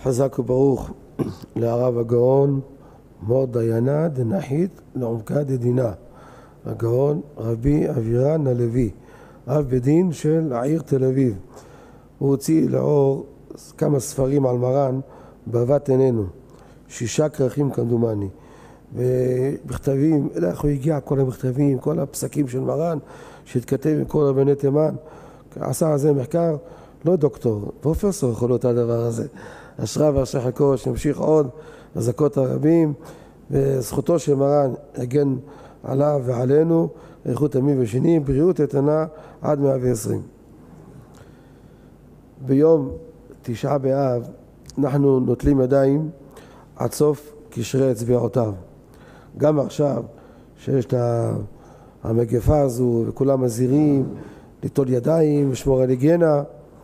חזק וברוך להרב הגאון מור דיינה דנחית לעומקה דדינה, הגאון רבי אבירן הלוי, אב בית דין של העיר תל אביב. הוא הוציא לאור כמה ספרים על מרן באהבת עינינו, 6 כרכים כמדומני, ובכתבים, איך הוא הגיע כל המכתבים, כל הפסקים של מרן שהתכתב עם כל רבני תימן. עשה על זה מחקר, לא דוקטור, פרופסור יכול להיות הדבר הזה. אשרה ואשרי חלקו שימשיך עוד לזכות הרבים, וזכותו של מרן יגן עליו ועלינו איכות ימים ושנים, בריאות איתנה עד 120. ביום 9 באב אנחנו נוטלים ידיים עד סוף קשרי אצבעותיו. גם עכשיו שיש את המגפה הזו וכולם מזהירים ליטול ידיים, לשמור על היגיינה,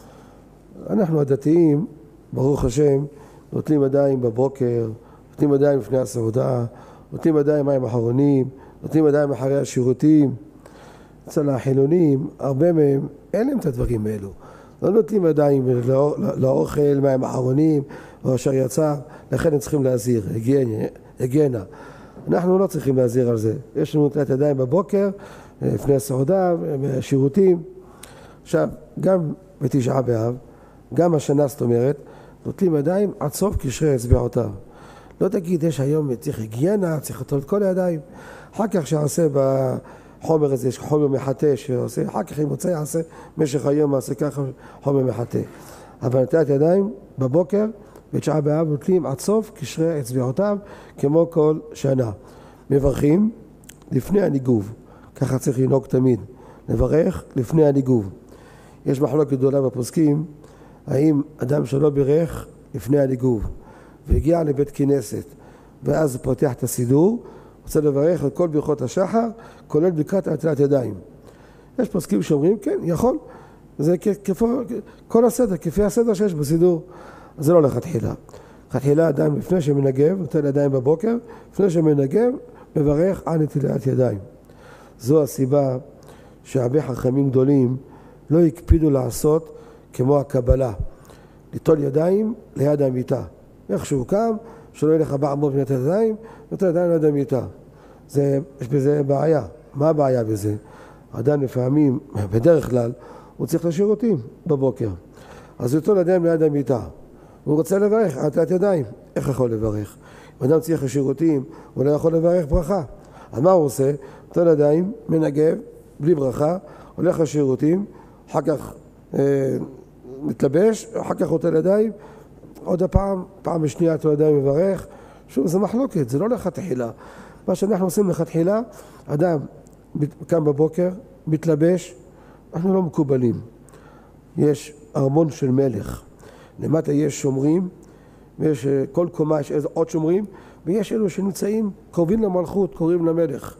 אנחנו הדתיים ברוך השם נוטלים ידיים בבוקר, נוטלים ידיים לפני הסעודה, נוטלים ידיים מים אחרונים, נוטלים ידיים אחרי השירותים. אצל החילונים הרבה מהם אין להם את הדברים האלו, לא נוטלים ידיים לאוכל מים אחרונים או אשר יצא, לכן הם צריכים להזהיר, היגיינה. אנחנו לא צריכים להזהיר על זה, יש לנו נטילת ידיים בבוקר לפני הסעודה, בשירותים. עכשיו גם בתשעה באב, גם השנה זאת אומרת, נוטלים ידיים עד סוף קשרי אצבעותיו. לא תגיד, יש היום צריך היגיינה, צריך לטול את כל הידיים. אחר כך שעושה בחומר הזה, יש חומר מחטא שעושה, אחר כך אם רוצה יעשה, במשך היום יעשה ככה חומר מחטא. אבל נטילת ידיים בבוקר, בתשעה באב נוטלים עד סוף קשרי אצבעותיו, כמו כל שנה. מברכים לפני הניגוב, ככה צריך לנהוג תמיד, לברך לפני הניגוב. יש מחלוקת גדולה בפוסקים, האם אדם שלא בירך לפני הניגוב והגיע לבית כנסת ואז פותח את הסידור, רוצה לברך על כל ברכות השחר, כולל ברכת נטילת ידיים. יש פוסקים שאומרים, כן, יכול, זה כל הסדר, כפי הסדר שיש בסידור. אז זה לא לכתחילה. לכתחילה אדם לפני שמנגב, נוטל ידיים בבוקר, לפני שמנגב, מברך על נטילת ידיים. זו הסיבה שהרבה חכמים גדולים לא הקפידו לעשות כמו הקבלה, ליטול ידיים ליד המיטה. איך שהוא קם, שלא ילך הבא עמוד בנטל ידיים, נטל ידיים ליד המיטה. יש בזה בעיה. מה הבעיה בזה? אדם לפעמים, בדרך כלל, הוא צריך לשירותים בבוקר. אז ליטול ידיים ליד המיטה. הוא רוצה לברך, נטילת ידיים. איך יכול לברך? אם אדם צריך לשירותים, הוא לא יכול לברך ברכה. אז מה הוא עושה? נטול ידיים, מנגב, בלי ברכה, הולך לשירותים, אחר כך מתלבש, אחר כך נוטל ידיים, עוד פעם בשנייה נוטל ידיים מברך. שוב, זה מחלוקת, זה לא לכתחילה. מה שאנחנו עושים לכתחילה, אדם קם בבוקר, מתלבש, אנחנו לא מקובלים. יש ארמון של מלך, למטה יש שומרים, ויש כל קומה יש עוד שומרים, ויש אלו שנמצאים קרובים למלכות, קרובים למלך.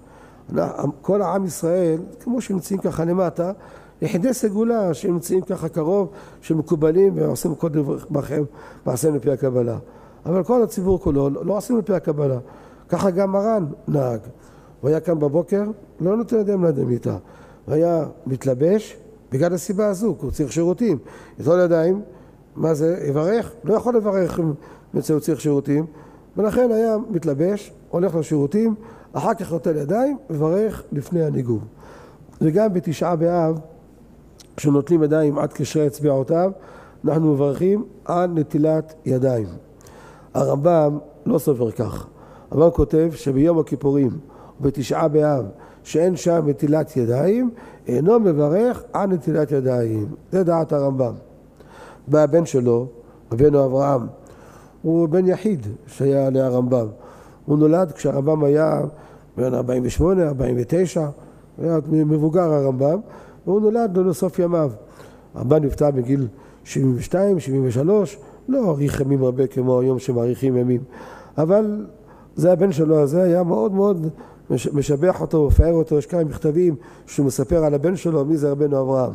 כל העם ישראל, כמו שנמצאים ככה למטה, יחידי סגולה שנמצאים ככה קרוב, שמקובלים ועושים כל דברכם מעשיהם לפי הקבלה. אבל כל הציבור כולו לא עושים לפי הקבלה. ככה גם מרן נהג. הוא היה קם בבוקר, לא נותן ידיים ליד המיטה. הוא היה מתלבש בגלל הסיבה הזו, הוא צריך שירותים. יטול ידיים, מה זה? יברך? לא יכול לברך אם הוא צריך שירותים. ולכן היה מתלבש, הולך לשירותים, אחר כך נוטל ידיים, מברך לפני הניגוב. וגם בתשעה באב, כשנוטלים ידיים עד קשרי אצבעותיו, אנחנו מברכים על נטילת ידיים. הרמב"ם לא סובר כך. הרמב"ם כותב שביום הכיפורים ובתשעה באב שאין שם נטילת ידיים, אינו מברך על נטילת ידיים. זה דעת הרמב"ם. והבן שלו, רבנו אברהם, הוא בן יחיד שהיה להרמב"ם. הוא נולד כשהרמב"ם היה בין 48, 49, היה מבוגר הרמב"ם, והוא נולד לסוף ימיו. הרמב"ם נפטר בגיל 72, 73, לא אריך ימים הרבה כמו היום שמאריכים ימים, אבל זה הבן שלו הזה, היה מאוד מאוד משבח אותו, מפאר אותו. יש כמה מכתבים שהוא מספר על הבן שלו, מי זה רבנו אברהם.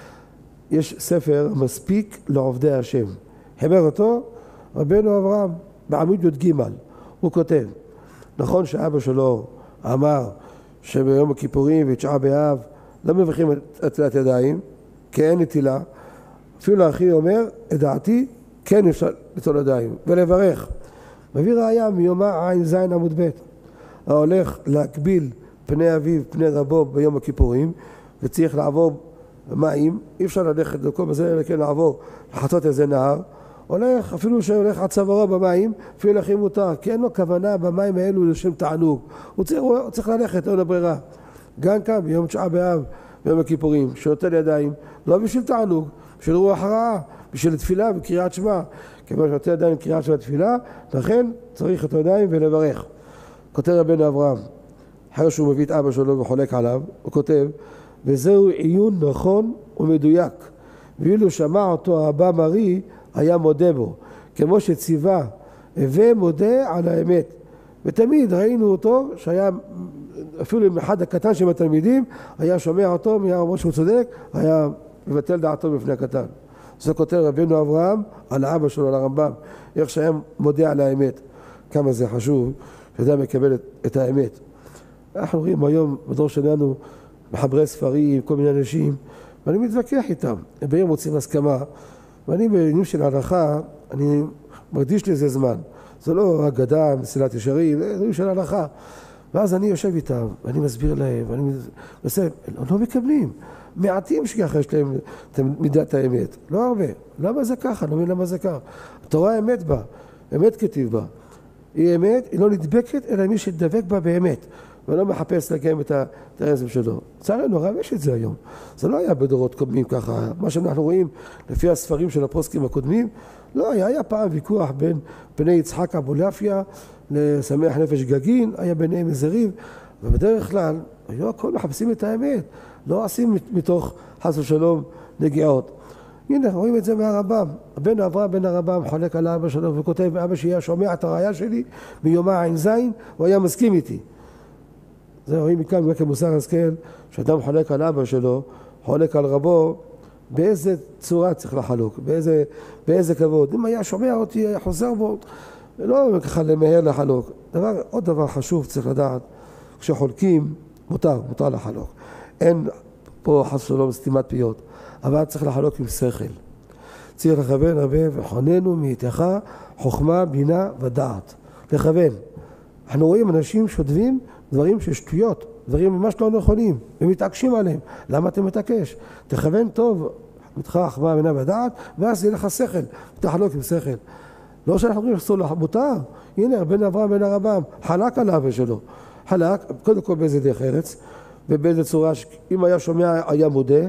יש ספר מספיק לעובדי השם, חיבר אותו רבנו אברהם בעמוד י"ג. הוא כותב, נכון שאבא שלו אמר שביום הכיפורים ותשעה באב לא מברכים נטילת ידיים, כי אין נטילה. אפילו האחי אומר, את דעתי כן אפשר ליטול ידיים ולברך. מביא ראיה מיומא ע"ז עמוד ב', ההולך להקביל פני אביו פני רבו ביום הכיפורים וצריך לעבור מים, אי אפשר ללכת לכל בזה אלא כן לעבור לחצות איזה נהר, הולך, אפילו שהולך עד צווארו במים, אפילו לכי מותר, כי אין לו כוונה במים האלו לשם תענוג, הוא צריך ללכת, אין לו ברירה. גם כאן ביום תשעה באב, ביום הכיפורים, שנוטל ידיים, לא בשביל תענוג, בשביל רוח רעה, בשביל תפילה וקריאת שמע, כיוון שנוטל ידיים קריאת שמע תפילה, לכן צריך את הידיים ולברך. כותב רבנו אברהם, אחרי שהוא מביא את אבא שלו וחולק עליו, הוא כותב, וזהו עיון נכון ומדויק, ואילו שמע אותו אבא מרי, היה מודה בו, כמו שציווה, הווה מודה על האמת. ותמיד ראינו אותו, שהיה אפילו עם אחד הקטן של התלמידים, היה שומע אותו, היה אומר שהוא צודק, היה מבטל דעתו בפני הקטן. זה כותב רבנו אברהם על האבא שלו, על הרמב"ם, איך שהיה מודה על האמת. כמה זה חשוב, שאדם מקבל את האמת. אנחנו רואים היום בדור שלנו מחברי ספרים, כל מיני אנשים, ואני מתווכח איתם, הם ביום מוצאים הסכמה, ואני בעניינים של ההלכה, אני מקדיש לזה זמן. זה לא אגדה, מסילת ישרים, זה עניינים של ההלכה. ואז אני יושב איתם, ואני מסביר להם, ואני מסביר, הם לא מקבלים. מעטים שככה יש להם את מידת האמת, לא הרבה. למה זה ככה? לא מבין למה זה ככה. התורה אמת בה, אמת כתיב בה. היא אמת, היא לא נדבקת, אלא מי שדבק בה באמת. ולא מחפש לקיים את האינטרסים שלו. צערנו הרב, יש את זה היום. זה לא היה בדורות קודמים ככה. מה שאנחנו רואים לפי הספרים של הפוסקים הקודמים, לא היה פעם ויכוח בין בני יצחק אבולעפיה לשמח נפש גגין, היה ביניהם איזה ריב, ובדרך כלל היו הכל מחפשים את האמת, לא עושים מתוך חס ושלום נגיעות. הנה, רואים את זה מהרמב"ם. בן אברהם בן הרמב"ם חולק על אבא שלו וכותב, אבא שהיה שומע את הראיה שלי מיומא ע"ז, הוא היה מסכים איתי. זה רואים מכאן גם כמוסר השכל, שאדם חולק על אבא שלו, חולק על רבו, באיזה צורה צריך לחלוק, באיזה כבוד. אם היה שומע אותי, היה חוזר בו, לא ככה למהר לחלוק. עוד דבר חשוב צריך לדעת, כשחולקים, מותר לחלוק. אין פה חס ושלום סתימת פיות, אבל צריך לחלוק עם שכל. צריך לכוון הרבה וחוננו מאיתך חוכמה, בינה ודעת. לכוון. אנחנו רואים אנשים שודבים דברים ששטויות, דברים ממש לא נכונים, ומתעקשים עליהם. למה אתה מתעקש? תכוון טוב, מתך חכמה, בינה ודעת, ואז יהיה לך שכל, תחלוק עם שכל. לא שאנחנו אומרים שאסור לך, מותר. הנה, בן אברהם בן הרמב"ם, חלק על אבא שלו. חלק, קודם כל באיזה דרך ארץ, ובאיזה צורה, אם היה שומע, היה מודה.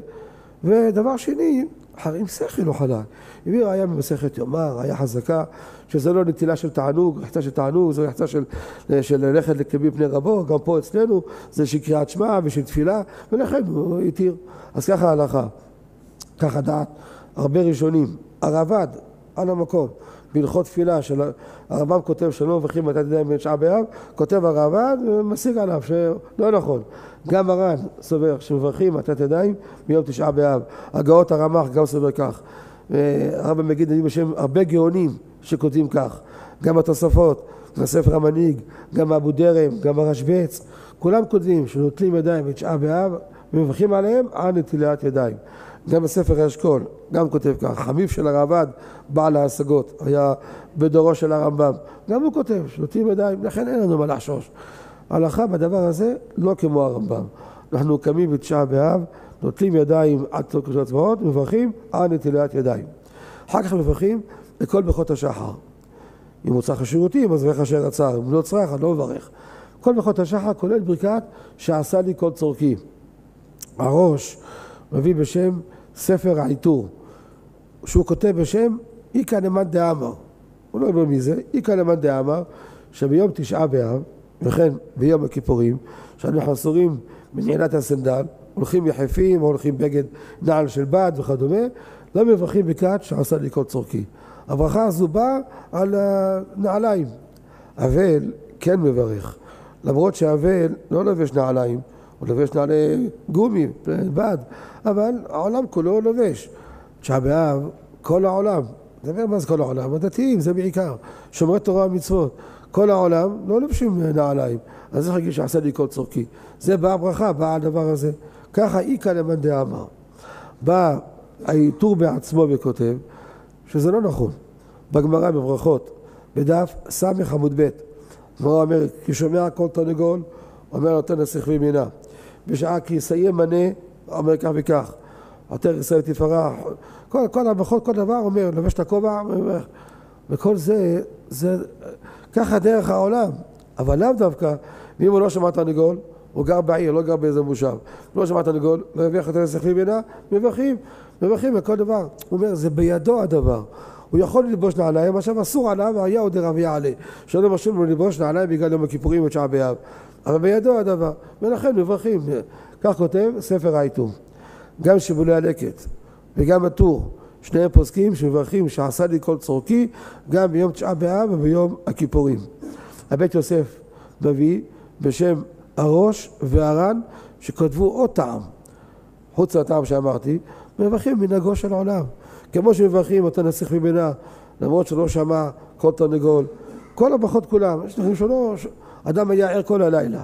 ודבר שני, עם שכל לא חלק. הביא ראיה במסכת יומא, ראיה חזקה, שזה לא נטילה של תענוג, רחצה של תענוג, זו רחצה של ללכת לקביל פני רבו, גם פה אצלנו, זה של קריאת שמע ושל תפילה, ולכן הוא התיר. אז ככה ההלכה, ככה דעת, הרבה ראשונים, הרב"ד, על המקום, בהלכות תפילה של הרמב"ם כותב שלא מברכים לתת ידיים בין תשעה באב, כותב הרב"ד ומשיג עליו שלא נכון. גם מרן סובר שמברכים לתת ידיים ביום תשעה באב. הגאות הרמ"ח גם סובר כך. הרמב"ם מגיד בשם הרבה גאונים שכותבים כך. גם התוספות, בספר המנהיג, גם אבו דרם, גם הרשב"ץ, כולם כותבים שנוטלים ידיים בתשעה באב ומברכים עליהם עד נטילת ידיים. גם בספר האשכול, גם כותב כך, חמיף של הרב"ד, בעל ההשגות, היה בדורו של הרמב"ם, גם הוא כותב, שנוטלים ידיים, לכן אין לנו מה לחשוש. ההלכה בדבר הזה לא כמו הרמב"ם. אנחנו קמים בתשעה באב, נוטלים ידיים עד סוף קדושת הצבאות, מברכים עד נטילת ידיים. אחר כך מברכים לכל ברכות השחר. אם הוא צריך השירותים, אז מברך אשר רצה, אם לא צריך, אני לא מברך. כל ברכות השחר כולל ברכת שעשה לי כל צורכי. הראש מביא בשם ספר העיטור, שהוא כותב בשם איקא למאן דאמר. הוא לא אומר מי זה, איקא למאן דאמר, שביום תשעה באב, וכן ביום הכיפורים, שאנחנו אסורים בנעילת הסנדל, הולכים יחפים, הולכים בגד נעל של בד וכדומה, לא מברכים ברכת שעשה לי כל צורכי. הברכה הזו באה על הנעליים. אבל כן מברך, למרות שהאבל לא לובש נעליים, הוא לובש נעלי גומי, בד, אבל העולם כולו לובש. תשעה באב, כל העולם, דבר מה זה כל העולם? הדתיים, זה בעיקר, שומרי תורה ומצוות. כל העולם לא לובשים נעליים, אז זה חגיש שעשה לי כל צורכי. זה באה ברכה, באה הדבר הזה. ככה איקא למאן דאמר. בא העיטור בעצמו וכותב, שזה לא נכון. בגמרא בברכות, בדף סמך עמוד ב', הגמרא אומר, כי שומע כל תרנגול, אומר נותן נסיך וימינה. בשעה כי יסיים מנה, אומר כך וכך. עטר ישראל תפרח. כל הברכות, כל דבר אומר, לבש את הכובע, וכל זה, ככה דרך העולם. אבל לאו דווקא, ואם הוא לא שמע תרנגול, הוא גר בעיר, לא גר באיזה מושב. לא שמע תרנגול, לא יביח את הנסיך וימינה, מברכים בכל דבר. הוא אומר, זה בידו הדבר. הוא יכול ללבוש נעליים, עכשיו אסור עליו, היה עוד רביע עלי. שלא משהו לו ללבוש נעליים בגלל יום הכיפורים ותשעה באב. אבל בידו הדבר, ולכן מברכים. כך כותב ספר האיתור. גם שיבולי הלקט וגם הטור, שניהם פוסקים שמברכים שעשה לי כל צורכי, גם ביום תשעה באב וביום הכיפורים. הבית יוסף מביא בשם הראש והר"ן שכתבו עוד טעם, חוץ לטעם שאמרתי, מברכים מנהגו של העולם. כמו שמברכים אותו נסיך וימינה, למרות שלא שמע כל תרנגול, כל הברכות כולם, יש לכם שלא, אדם היה ער כל הלילה,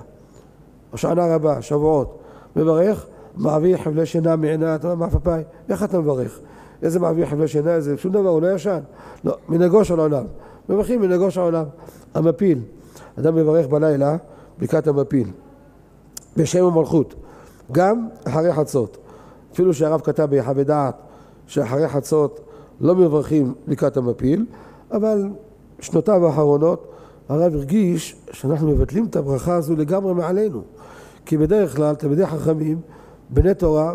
השענה רבה, שבועות, מברך, מעביר חבלי שינה מעינה, אתה אומר, מה פפאי? איך אתה מברך? איזה מעביר חבלי שינה? איזה שום דבר, הוא לא ישן. לא, מנהגו של העולם. מברכים מנהגו של העולם. המפיל, אדם מברך בלילה, ברכת המפיל, בשם המלכות, גם אחרי חצות. אפילו שהרב כתב ביחווה דעת, שאחרי חצות לא מברכים ברכת המפיל, אבל שנותיו האחרונות, הרב הרגיש שאנחנו מבטלים את הברכה הזו לגמרי מעלינו. כי בדרך כלל, תלמידי חכמים, בני תורה,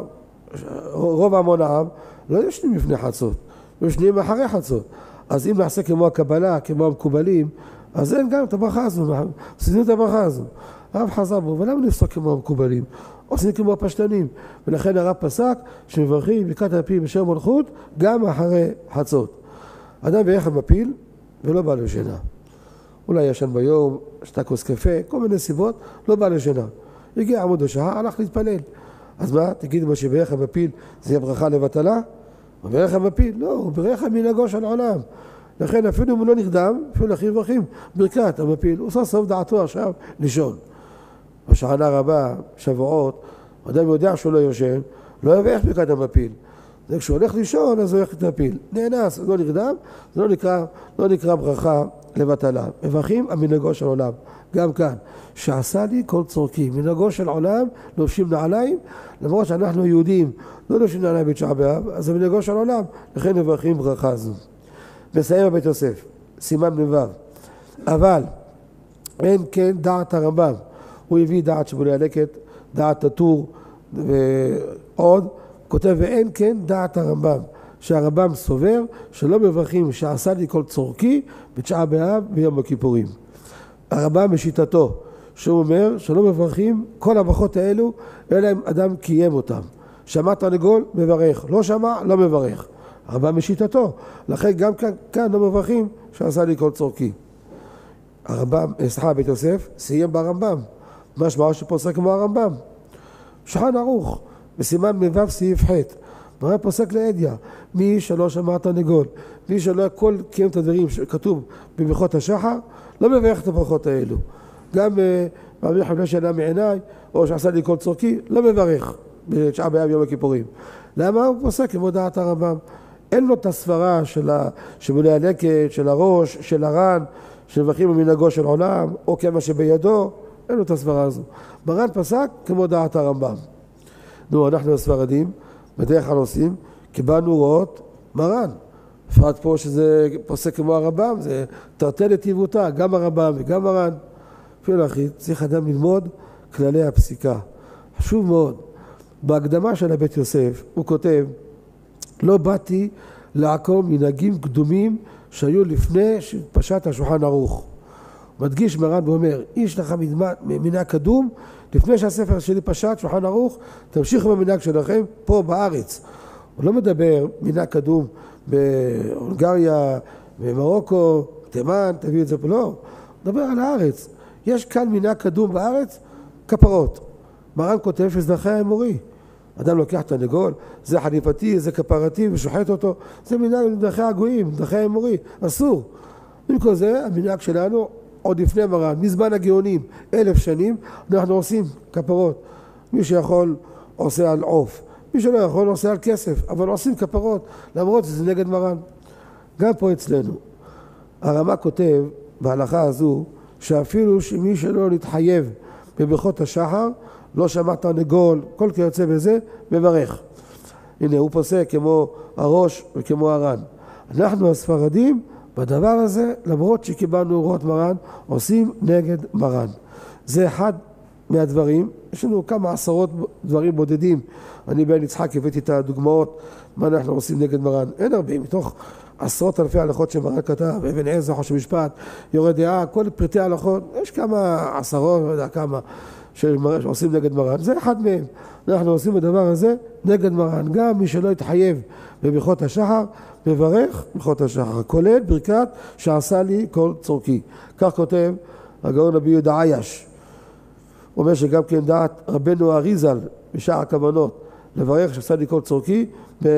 רוב המון העם, לא ישנים לפני חצות, ישנים אחרי חצות. אז אם נעשה כמו הקבלה, כמו המקובלים, אז אין גם את הברכה הזו, עושים את הברכה הזו. הרב חזר בו, ולמה נפסוק כמו המקובלים? עושים כמו הפשטנים. ולכן הרב פסק שמברכים ברכת המפיל בשם מלכות גם אחרי חצות. אדם ביחד מפיל ולא בא לשינה. אולי ישן ביום, שתה כוס קפה, כל מיני סיבות, לא בא לשינה. הגיע עמוד השעה, הלך להתפלל. אז מה? תגיד מה שברך המפיל זה יהיה ברכה לבטלה? הוא ברך המפיל? לא, הוא ברך מנהגו של העולם. לכן אפילו אם הוא לא נרדם, אפילו הכי מברכים ברכת המפיל, הוא עושה סוף דעתו עכשיו לישון. בשענה רבה, שבועות, אדם יודע שהוא לא יושן, לא יברך ברכת המפיל. זה כשהוא הולך לישון, אז הוא הולך להתפיל. נאנס, לא נרדם, זה לא נקרא ברכה לבטלה. מברכים המנהגו של העולם. גם כאן, שעשה לי כל צורכי, מנהגו של עולם, לובשים נעליים, למרות שאנחנו יהודים, לא לובשים נעליים בתשעה באב, אז זה מנהגו של עולם, לכן מברכים ברכה זו. מסיים הבית יוסף, סימן מ"ו. אבל אין כן דעת הרמב"ם, הוא הביא דעת שיבולי הלקט, דעת הטור ועוד, כותב ואין כן דעת הרמב"ם, שהרמב"ם סובר שלא מברכים שעשה לי כל צורכי בתשעה באב ביום הכיפורים. הרמב"ם בשיטתו, שהוא אומר שלא מברכים כל הברכות האלו, אלא אם אדם קיים אותם. שמע תרנגול, מברך. לא שמע, לא מברך. הרמב"ם בשיטתו. לכן גם כאן לא מברכים שעשה לי כל צורכי. הרמב"ם, בית יוסף, סיים ברמב"ם. משמעו שפוסק כמו הרמב"ם. שולחן ערוך, בסימן מ"ו סעיף ח'. הרמב"ם פוסק לעדיה, מי שלא שמע תרנגול, מי שלא הכל קיים את הדברים שכתוב בברכות השחר, לא מברך את הברכות האלו. גם מעביר חבלי שינה מעיניי, או שעשה לי כל צורכי, לא מברך בתשעה באב יום הכיפורים. למה? הוא פוסק כמו דעת הרמב"ם. אין לו את הסברה של שיבולי הלקט, של הראש, של הר"ן, שמברכים במנהגו של עולם, או כמה שבידו, אין לו את הסברה הזו. מרן פסק כמו דעת הרמב"ם. נו, אנחנו הספרדים, בדרך כלל עושים, קיבלנו הוראות מרן. בפרט פה שזה פוסק כמו הרמב"ם, זה תרתי לטיבותא, גם הרמב"ם וגם מרן. אפילו אחי, צריך אדם ללמוד כללי הפסיקה. חשוב מאוד. בהקדמה של הבית יוסף, הוא כותב, לא באתי לעקום מנהגים קדומים שהיו לפני שפשט השולחן ערוך. מדגיש מרן ואומר, יש לך מנהג קדום, לפני שהספר שלי פשט שולחן ערוך, תמשיכו במנהג שלכם פה בארץ. הוא לא מדבר מנהג קדום בהונגריה, במרוקו, תימן, תביא את זה פה, לא. הוא מדבר על הארץ. יש כאן מנהג קדום בארץ, כפרות. מרן כותב שזה דרכי האמורי. אדם לוקח תרנגול, זה חליפתי, זה כפרתי, ושוחט אותו. זה מנהג דרכי הגויים, דרכי האמורי. אסור. במקום זה, המנהג שלנו, עוד לפני מרן, מזמן הגאונים, 1000 שנים, אנחנו עושים כפרות. מי שיכול עושה על עוף. מי שלא יכול עושה על כסף, אבל עושים כפרות, למרות שזה נגד מרן. גם פה אצלנו. הרמ"א כותב בהלכה הזו שאפילו שמי שלא נתחייב בברכות השחר, לא שמע תרנגול, כל כיוצא בזה, מברך. הנה, הוא פוסק כמו הראש וכמו הר"ן. אנחנו הספרדים, בדבר הזה, למרות שקיבלנו הוראות מרן, עושים נגד מרן. זה אחד מהדברים, יש לנו כמה עשרות דברים בודדים. אני בן יצחק הבאתי את הדוגמאות, מה אנחנו עושים נגד מרן. אין הרבה, מתוך עשרות אלפי הלכות שמרן כתב, אבן עזרא, חושן משפט, יורה דעה, כל פרטי הלכות, יש כמה עשרות, לא יודע כמה, שעושים נגד מרן. זה אחד מהם. אנחנו עושים בדבר הזה נגד מרן. גם מי שלא יתחייב בברכות השחר, מברך ברכות השחר, כולל ברכת שעשה לי כל צורכי. כך כותב הגאון רבי יהודה עייש. הוא אומר שגם כן דעת רבנו אריזל בשער הכוונות, לברך שעשה לי כל צורכי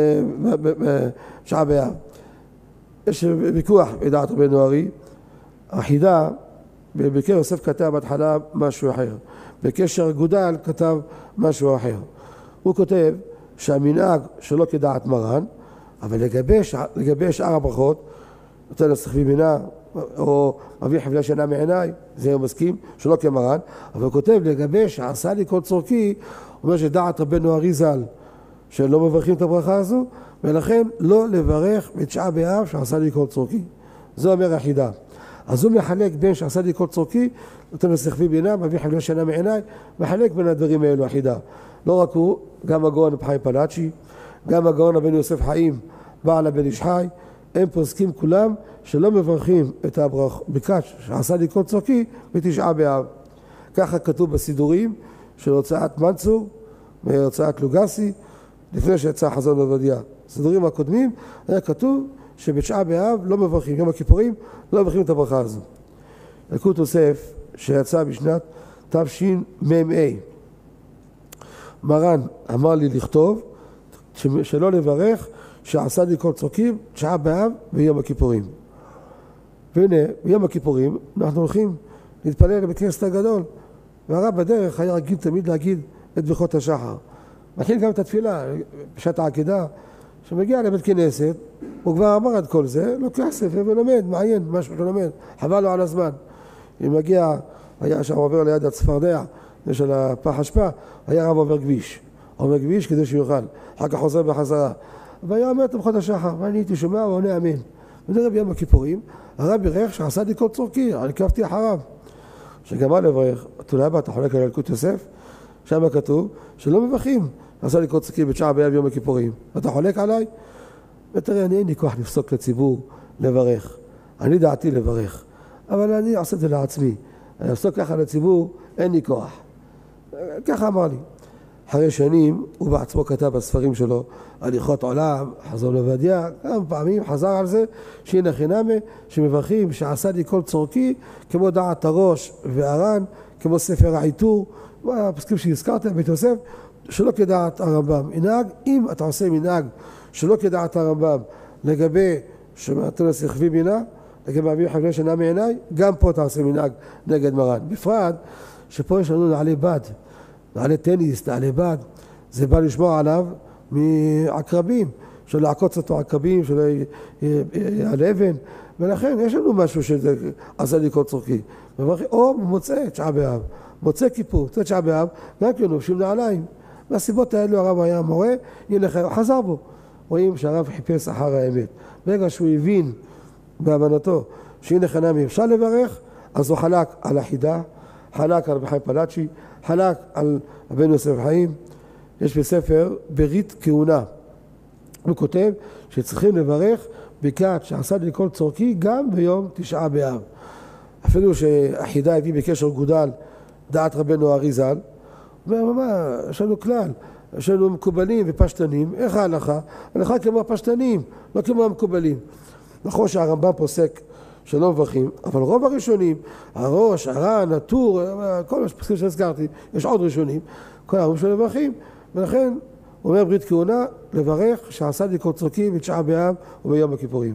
בשעה באב. יש ויכוח בדעת רבנו ארי, החידה, בקשר יוסף כתב בהתחלה משהו אחר, בקשר גודל כתב משהו אחר. הוא כותב שהמנהג שלא כדעת מרן, אבל לגבי שאר הברכות, נותן לסחבי מינה, או מביא חבלי שינה מעיניי, זה הוא מסכים, שלא כמרן, אבל הוא כותב לגבי שעשה לי כל צורכי, הוא אומר שדעת רבנו אריזל, שלא מברכים את הברכה הזו, ולכן לא לברך בתשעה באב שעשה לי כל צורכי. זו אומר החידה. אז הוא מחלק בין שעשה לי כל צורכי, נותן לסחבי מינה, מביא חבלי שינה מעיניי, מחלק בין הדברים האלו החידה. לא רק הוא, גם הגאון רבי חיים פלאצ'י, גם הגאון רבנו יוסף חיים, בעל הבן איש חי, הם פוסקים כולם שלא מברכים את הברכת שעשה לי כל צורכי בתשעה באב. ככה כתוב בסידורים של הוצאת מנצור והוצאת לוגסי, לפני שיצא חזון עובדיה. בסידורים הקודמים היה כתוב שבתשעה באב לא מברכים, יום הכיפורים לא מברכים את הברכה הזו. ילקוט יוסף שיצא בשנת תשמ"ה, מרן אמר לי לכתוב שלא לברך שעשה לי כל צורכי תשעה באב ויום הכיפורים. והנה, ביום הכיפורים אנחנו הולכים להתפלל לבית כנסת הגדול, והרב בדרך היה רגיל תמיד להגיד את ברכות השחר. מכין גם את התפילה בשעת העקידה, שמגיע לבית כנסת, הוא כבר אמר את כל זה, לוקח ספר ולומד, מעיין משהו שלומד, חבל לו על הזמן. אם מגיע, היה שם עובר ליד הצפרדע, יש על הפח אשפה, היה רב עובר כביש כדי שיוכל, אחר כך חוזר בחזרה. והיה אומר את ברכות השחר, ואני הייתי שומע ועונה אמן. ונראה ביום הכיפורים, הרב בירך שעשה לי כל צורכי, אני קפתי אחריו. שגמר לברך, תולבא, אתה חולק על ילקוט יוסף, שם כתוב שלא מברכים, עשה לי כל צורכי בתשעה באב ביום הכיפורים. אתה חולק עליי? ותראה, אני אין לי כוח לפסוק לציבור לברך. אני דעתי לברך, אבל אני עושה את זה לעצמי. אני אפסוק ככה לציבור, אין לי כוח. ככה אמר לי. אחרי שנים הוא בעצמו כתב בספרים שלו הליכות עולם, חזון עובדיה, כמה פעמים חזר על זה שהנה חינמה שמברכים שעשה לי כל צורכי כמו דעת הראש והר"ן, כמו ספר העיטור, הפסקים שהזכרתם בית יוסף, שלא כדעת הרמב"ם. מנהג, אם אתה עושה מנהג שלא כדעת הרמב"ם לגבי שמעתו לסחבי מינה, לגבי אביב חבלי שינה מעיניי, גם פה אתה עושה מנהג נגד מרן. בפרט שפה יש לנו נעלי בד, נעלי טניס, נעלי בד, זה בא לשמור עליו מעקרבים, של לעקוץ אותו עקרבים, שלא יעלה אבן, ולכן יש לנו משהו שזה עשה לי כל צורכי. או מוצא תשעה באב, מוצא כיפור, תשעה באב, גם כן לובשים נעליים. מהסיבות האלו הרב היה מורה, הנה חזר בו. רואים שהרב חיפש אחר האמת. ברגע שהוא הבין בהבנתו שהנה חינמי אפשר לברך, אז הוא חלק על החידה, חלק על רבי חיים פלאצ'י, חלק על רבנו יוסף חיים. יש בספר ברית כהונה. הוא כותב שצריכים לברך ברכת שעשה לי כל צורכי גם ביום תשעה באב. אפילו שהחידה הביא בקשר גודל דעת רבנו אריזל, יש לנו כלל, יש לנו מקובלים ופשטנים. איך ההלכה? ההלכה כמו הפשטנים, לא כמו המקובלים. נכון שהרמב"ם פוסק שלא מברכים, אבל רוב הראשונים, הראש, הר"ן, הטור, כל הפסקים שהזכרתי, יש עוד ראשונים, כל הרבים שלא מברכים, ולכן הוא אומר ברית כהונה, לברך שעשה לי כל צורכי בתשעה באב וביום הכיפורים.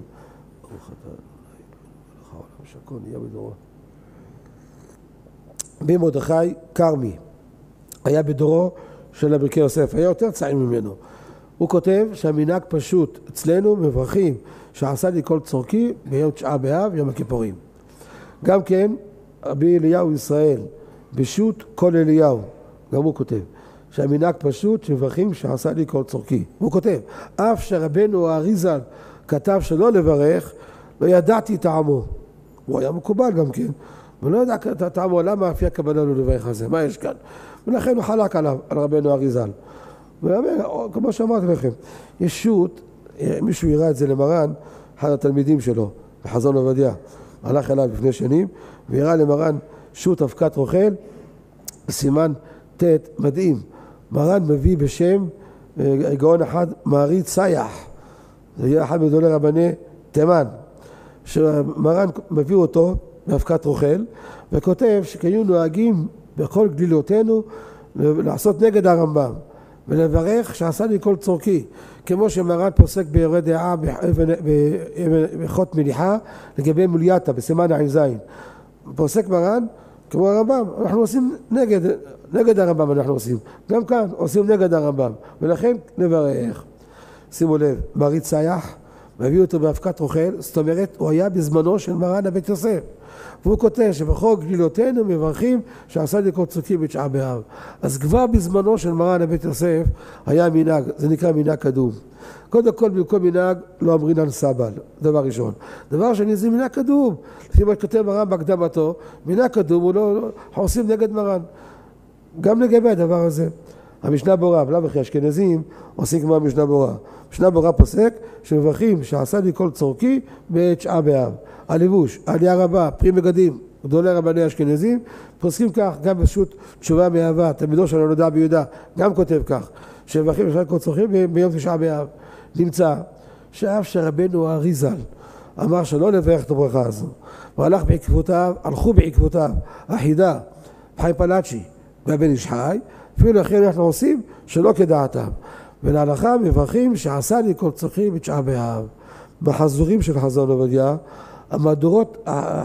רבי מרדכי כרמי היה בדורו של רבי יוסף, היה יותר צעיר ממנו. הוא כותב שהמנהג פשוט, אצלנו מברכים שעשה לי כל צורכי ביום תשעה באב, יום הכיפורים. גם כן, רבי אליהו ישראל, בשו"ת כל אליהו, גם הוא כותב, שהמנהג פשוט שמברכים שעשה לי כל צורכי. הוא כותב, אף שרבנו האריז"ל כתב שלא לברך, לא ידעתי טעמו. הוא היה מקובל גם כן, ולא ידע טעמו, למה לפי הכוונה לא לברך על זה, מה יש כאן? ולכן הוא חלק עליו, על רבנו האריז"ל. כמו שאמרתי לכם, יש שו"ת, מישהו יראה את זה למרן, אחד התלמידים שלו, בחזון עובדיה, הלך אליו לפני שנים, ויראה למרן שו"ת אבקת רוכל, סימן ט' מדהים. מרן מביא בשם גאון אחד, מעריץ סייח, זה יהיה אחד מגדולי רבני תימן, שמרן מביא אותו באבקת רוכל, וכותב שכינו נוהגים בכל גלילותינו לעשות נגד הרמב"ם, ולברך שעשה לי כל צורכי, כמו שמרן פוסק ביורה דעה בחוט מניחה לגבי מולייתא בסימן ע"ז. פוסק מרן כמו הרמב"ם, אנחנו עושים נגד הרמב"ם, אנחנו עושים גם כאן עושים נגד הרמב"ם, ולכן נברך. שימו לב, מעריץ סייח מביא אותו באבקת רוכל, זאת אומרת הוא היה בזמנו של מרן הבית יוסף, והוא כותב שבכל גלילותינו מברכים שעשה לי כל צורכי בתשעה באב. אז כבר בזמנו של מרן הבית יוסף היה מנהג, זה נקרא מנהג קדום. קודם כל במקום מנהג לא אמרין על סבל, דבר ראשון. דבר שני זה מנהג קדום, לפי מה שכותב מרן בהקדמתו, מנהג קדום הוא לא עושים נגד מרן. גם לגבי הדבר הזה, המשנה ברורה, בלאו הכי אשכנזים עושים כמו המשנה ברורה. המשנה ברורה פוסק שמברכים שעשה לי כל צורכי בתשעה באב. הלבוש, העלייה רבה, פרי מגדים, גדולי רבני אשכנזים, פוסקים כך, גם בשו"ת תשובה מאהבה, תלמידו של הנודע ביהודה, גם כותב כך, שמברכים שעשה לי כל צורכי ביום תשעה באב. נמצא שאף שרבנו האריז"ל אמר שלא לברך את הברכה הזו, הלכו בעקבותיו החידה, חיים פלאצ'י והבן איש חי, אפילו לכן אנחנו עושים שלא כדעתם. ולהלכה מברכים שעשה לי כל צורכי בתשעה באב. בחזורים של חזון עובדיה, המהדורות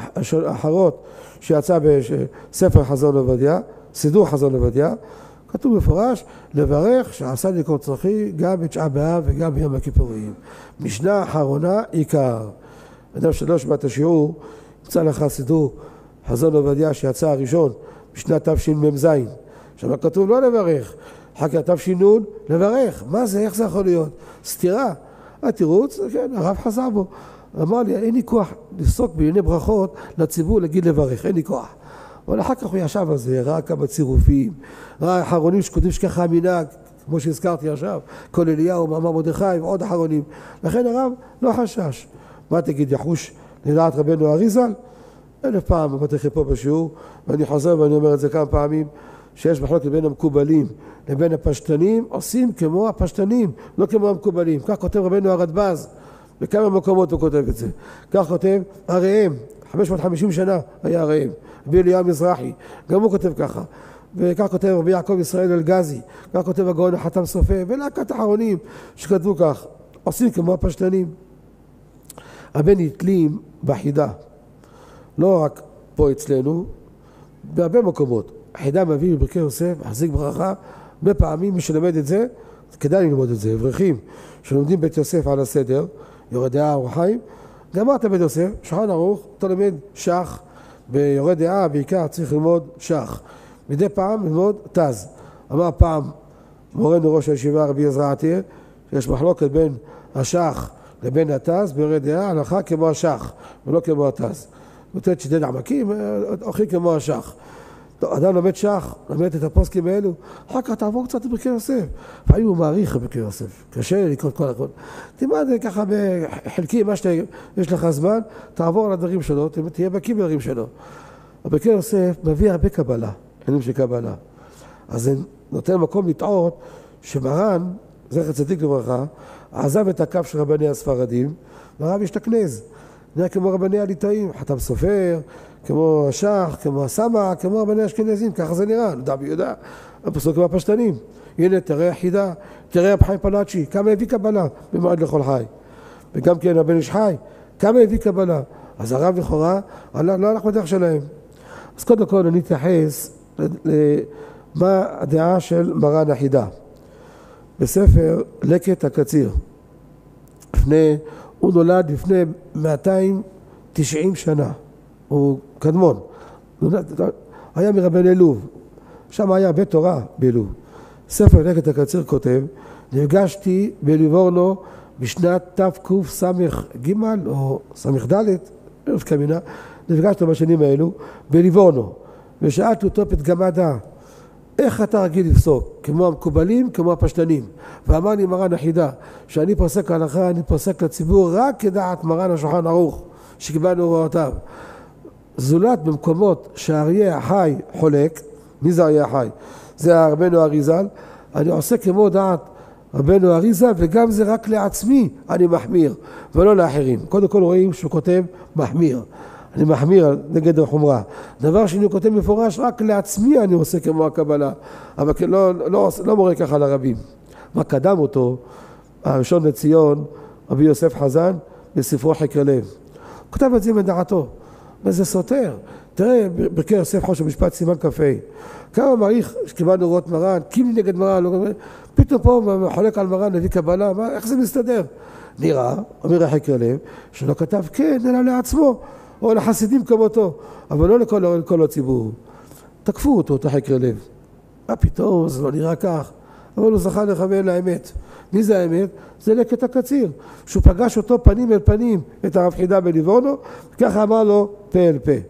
האחרות שיצא בספר חזון עובדיה, סידור חזון עובדיה, כתוב מפורש לברך שעשה לי כל צורכי גם בתשעה באב וגם ביום הכיפורים. משנה האחרונה עיקר. אדם שלא שמע את השיעור, יצא לך סידור חזון עובדיה שיצא הראשון בשנת תשמ"ז. שם כתוב לא לברך, אחר כך תש"ן לברך. מה זה? איך זה יכול להיות? סתירה. התירוץ, כן, הרב חזר בו. אמר לי, אין לי כוח לפסוק בענייני ברכות לציבור להגיד לברך, אין לי כוח. אבל אחר כך הוא ישב על זה, ראה כמה צירופים, ראה אחרונים שכותבים שככה המנהג, כמו שהזכרתי עכשיו, כל אליהו, מאמר מרדכי ועוד אחרונים. לכן הרב לא חשש. מה תגיד, יחוש לדעת רבנו האריז"ל? 1000 פעם אמרתי לכם פה בשיעור, ואני חוזר ואני אומר את זה כמה פעמים, שיש מחלוקת בין המקובלים לבין הפשטנים, עושים כמו הפשטנים, לא כמו המקובלים. כך כותב רבנו הרדב"ז, בכמה מקומות הוא כותב את זה. כך כותב הראם, 550 שנה היה הראם, רבי אליהו מזרחי, גם הוא כותב ככה. וכך כותב רבי יעקב ישראל אלגזי, כך כותב הגאון החתם סופר, ולהקת אחרונים שכתבו כך, עושים כמו הפשטנים. הרבה נתלים בחידה, לא רק פה אצלנו, בהרבה מקומות. החידה מביא בברכי יוסף, מחזיק ברכה, הרבה פעמים מי שלמד את זה, כדאי ללמוד את זה, אברכים שלומדים בית יוסף על הסדר, יורה דעה אור החיים, גמרת בית יוסף, שולחן ערוך, אתה לומד שח, ביורה דעה בעיקר צריך ללמוד שח, מדי פעם ללמוד תז. אמר פעם מורנו ראש הישיבה רבי עזרא עתיר, שיש מחלוקת בין השח לבין התז, ביורה דעה הלכה כמו השח ולא כמו התז. נותנת שדד עמקים, אוכלים כמו השח. אדם לומד שח, לומד את הפוסקים האלו, אחר כך תעבור קצת בברכי יוסף. לפעמים הוא מעריך בברכי יוסף, קשה לקרוא כל הכל. תלמד ככה בחלקי, מה שיש לך זמן, תעבור על הדברים שלו, תהיה בקיא בדברים שלו. בברכי יוסף מביא הרבה קבלה, עניינים של קבלה. אז זה נותן מקום לטעות שמרן, זכר צדיק לברכה, עזב את הקו של רבני הספרדים, והרב השתכנז. נראה כמו רבני הליטאים, חתם סופר, כמו השח, כמו הסמא, כמו רבני אשכנזים, ככה זה נראה, נודע ביהודה, הפסוק כמו הפשטנים. הנה, תראה החידה, תראה רב חיים פלאצ'י, כמה הביא קבלה במועד לכל חי. וגם כן הבן איש חי, כמה הביא קבלה. אז הרב לכאורה, לא הלך בדרך שלהם. אז קודם כל אני אתייחס למה הדעה של מרן החידה. בספר לקט הקציר. הוא נולד לפני 290 שנה, הוא קדמון, היה מרבני לוב, שם היה בית תורה בלוב. ספר לקט הקציר כותב, נפגשתי בליבורנו בשנת תקס"ג או ס"ד, ערב קמינה, נפגשתי בשנים האלו בליבורנו, ושאלתי אותו פתגמדה, איך אתה רגיל לפסוק? כמו המקובלים, כמו הפשטנים. ואמר לי מרן החידה, שאני פוסק הלכה, אני פוסק לציבור רק כדעת מרן השולחן ערוך, שקיבלנו הוראותיו. זולת במקומות שהאריה החי חולק, מי זה האריה החי? זה רבנו אריזל, אני עושה כמו דעת רבנו אריזל, וגם זה רק לעצמי אני מחמיר, ולא לאחרים. קודם כל רואים שהוא כותב מחמיר. אני מחמיר נגד החומרה. דבר שני הוא כותב מפורש, רק לעצמי אני עושה כמו הקבלה, אבל לא מורה ככה לרבים. מה קדם אותו? הראשון לציון, רבי יוסף חזן, בספרו חקר לב. הוא כותב את זה מדעתו, וזה סותר. תראה, ברכי יוסף חוש המשפט סימן קפה. כמה מעריך שקיבלנו הוראות מרן, קימלי נגד מרן, פתאום פה חולק על מרן, נביא קבלה, איך זה מסתדר? נראה, אומר החקר לב, שלא כתב כן, אלא לעצמו. או לחסידים כמותו, אבל לא לכל הציבור. תקפו אותו, את החקר לב. מה פתאום, זה לא נראה כך. אבל הוא זכה לכוון לאמת. מי זה האמת? זה לקט הקציר. שהוא פגש אותו פנים אל פנים, את הרב חידה בליבורנו, וככה אמר לו פה אל פה.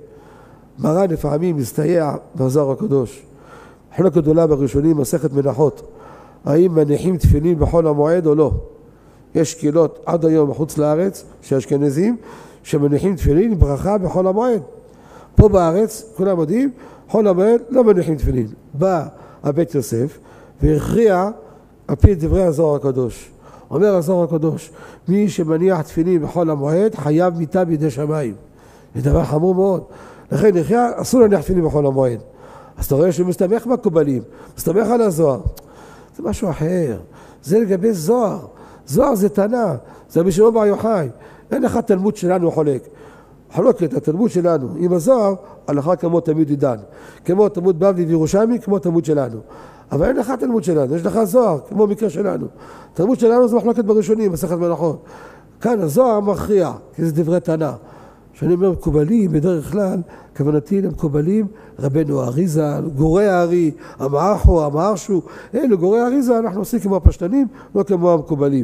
מרן לפעמים מסתייע בזוהר הקדוש. חלק גדולה בראשונים, מסכת מנחות. האם מניחים תפילין בחול המועד או לא? יש קהילות עד היום מחוץ לארץ, שאשכנזים, שמניחים תפילין ברכה בחול המועד. פה בארץ, כולם יודעים, חול המועד לא מניחים תפילין. בא הבית יוסף והכריע על פי דברי הזוהר הקדוש. אומר הזוהר הקדוש, מי שמניח תפילין בחול המועד חייב מיתה בידי שמיים. זה דבר חמור מאוד. לכן הכריע, אסור להניח תפילין בחול המועד. אז אתה רואה שהוא מסתמך בקובלים, מסתמך על הזוהר. זה משהו אחר. זה לגבי זוהר. זוהר זה תנא, זה משמעון בר יוחאי. אין לך תלמוד שלנו חולק. חולקת התלמוד שלנו עם הזוהר, הלכה כמו תלמוד עידן. כמו תלמוד בבלי וירושלמי, כמו תלמוד שלנו. אבל אין לך תלמוד שלנו, יש לך זוהר, כמו מקרה שלנו. תלמוד שלנו זה מחלוקת בראשונים, מסכת מנחות. כאן הזוהר מכריע, כי זה דברי תנא. כשאני אומר מקובלים, בדרך כלל, כוונתי למקובלים, רבנו אריזל, גורי הארי, המערכו, המערשו, אלו גורי האריזל, אנחנו עושים כמו הפשטנים, לא כמו המקובלים.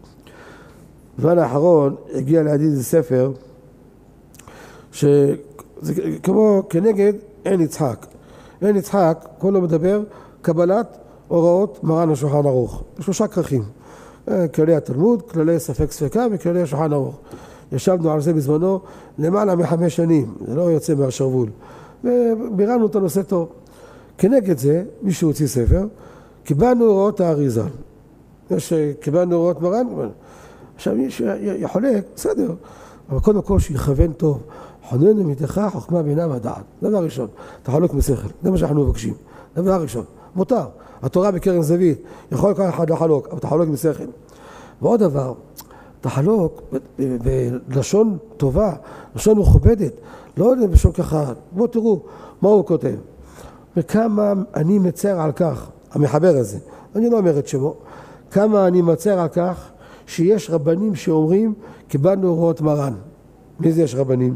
בזמן האחרון הגיע לידי איזה ספר שזה כמו כנגד אין יצחק. אין יצחק, כולו מדבר קבלת הוראות מרן השולחן ערוך. 3 כרכים. כללי התלמוד, כללי ספק ספקה וכללי השולחן ערוך. ישבנו על זה בזמנו למעלה מ5 שנים, זה לא יוצא מהשרוול. וביררנו את הנושא טוב. כנגד זה, מישהו הוציא ספר, קיבלנו הוראות האריזל. קיבלנו הוראות מרן, עכשיו מי שיחולק, בסדר, אבל קודם כל שיכוון טוב. חוננו מתך חוכמה בינה ודעת. דבר ראשון, תחלוק משכל, זה מה שאנחנו מבקשים. דבר ראשון, מותר. התורה בקרן זווית, יכול כל אחד לחלוק, אבל תחלוק משכל. ועוד דבר, תחלוק בלשון טובה, לשון מכובדת, לא בלשון ככה. בואו תראו מה הוא כותב. וכמה אני מצר על כך, המחבר הזה, אני לא אומר את שמו, כמה אני מצר על כך, שיש רבנים שאומרים, קיבלנו הוראות מרן. מי זה יש רבנים?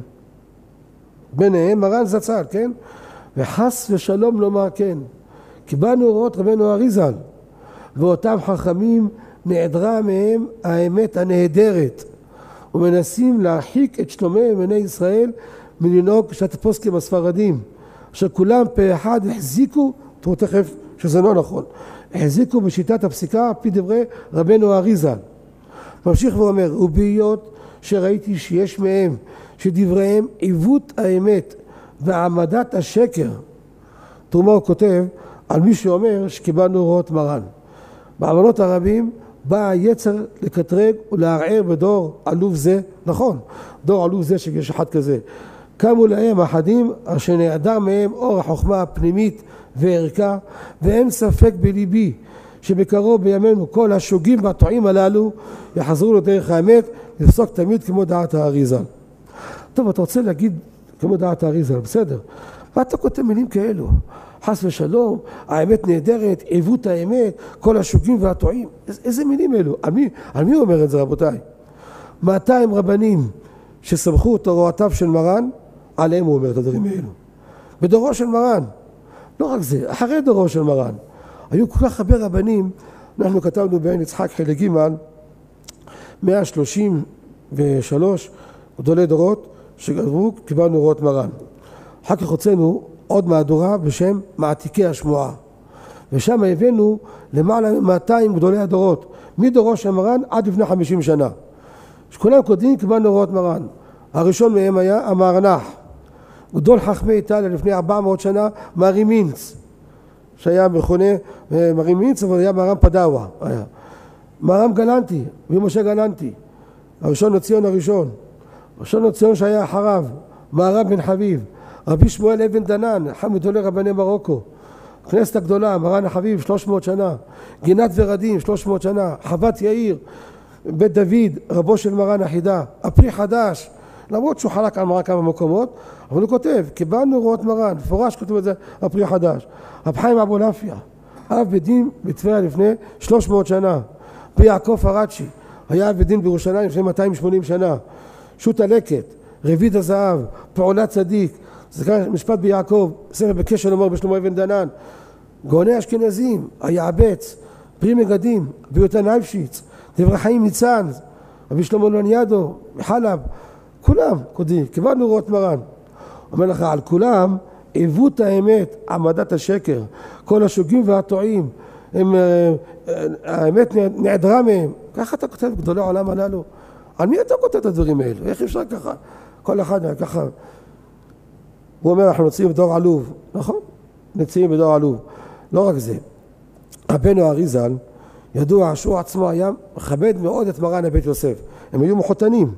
ביניהם מרן זצ"ל, כן? וחס ושלום לומר כן. קיבלנו הוראות רבנו אריזל, ואותם חכמים נעדרה מהם האמת הנהדרת, ומנסים להרחיק את שלומי בני ישראל מלנהוג שת הפוסקים הספרדים, אשר כולם פה אחד החזיקו, תראו תכף שזה לא נכון, החזיקו בשיטת הפסיקה על פי דברי רבנו אריזל. ממשיך ואומר, ובהיות שראיתי שיש מהם שדבריהם עיוות האמת והעמדת השקר. תראו מה הוא כותב על מי שאומר שקיבלנו הוראות מרן. בעוונות הרבים בא היצר לקטרג ולערער בדור עלוב זה, נכון, דור עלוב זה שיש אחד כזה. קמו להם אחדים אשר נעדר מהם אור החוכמה הפנימית וערכה, ואין ספק בליבי שבקרוב בימינו כל השוגים והטועים הללו יחזרו לדרך האמת, לפסוק תמיד כמו דעת האריזל. טוב, אתה רוצה להגיד כמו דעת האריזל, בסדר, מה אתה כותב מילים כאלו? חס ושלום, האמת נהדרת, עיוות האמת, כל השוגים והטועים. איזה מילים אלו? על מי הוא אומר את זה, רבותיי? 200 רבנים שסמכו את הוראותיו של מרן, עליהם הוא אומר את הדברים האלו. בדורו של מרן. לא רק זה, אחרי דורו של מרן. היו כל כך הרבה רבנים, אנחנו כתבנו בעין יצחק חלק ג' 133 גדולי דורות שכתבו, קיבלנו הוראות מרן. אחר כך הוצאנו עוד מהדורה בשם מעתיקי השמועה. ושם הבאנו למעלה 200 גדולי הדורות, מדורו של מרן עד לפני 50 שנה. שכולם קודמים קיבלנו הוראות מרן. הראשון מהם היה המהרנ"ח, גדול חכמי איטליה לפני 400 שנה, מרי מינץ, שהיה מכונה מרי מינץ, אבל היה מהר"ם פדאווה. מהר"ם גלנטי, ומשה גלנטי, הראשון לציון הראשון. הראשון לציון שהיה אחריו, מהר"ם בן חביב, רבי שמואל אבן דנן, אחד מגדולי רבני מרוקו, הכנסת הגדולה, מרן החביב, 300 שנה, גינת ורדים, 300 שנה, חוות יאיר, בית דוד, רבו של מרן החידה, הפרי חדש, למרות שהוא חלק על מרן כמה מקומות, אבל הוא כותב, קיבלנו הוראות מרן, מפורש כותב את זה, הפרי החדש. רב חיים אבולעפיה, אב בית דין בטבריה לפני 300 שנה, רבי יעקב פרצ'י, היה אב בית דין בירושלים לפני 280 שנה, שו"ת הלקט, רביד הזהב, פעולת צדיק, זה כאן משפט ביעקב, ספר בקשר לומר בשלמה אבן דנן, גאוני אשכנזים, היעבץ, פרי מגדים, ביותר נייפשיץ, דברי חיים ניצן, רבי שלמה לוניאדו, מחלב, כולם קודים, קיבלנו הוראות מרן. אומר לך, על כולם, עיוות האמת, העמדת השקר, כל השוגים והטועים, האמת נעדרה מהם. ככה אתה כותב גדולי העולם הללו. על מי אתה כותב את הדברים האלו? איך אפשר ככה? כל אחד ככה. הוא אומר, אנחנו נמצאים בדור עלוב. נכון? נמצאים בדור עלוב. לא רק זה. רבנו אריזל, ידוע שהוא עצמו היה מכבד מאוד את מרן הבית יוסף. הם היו מחותנים.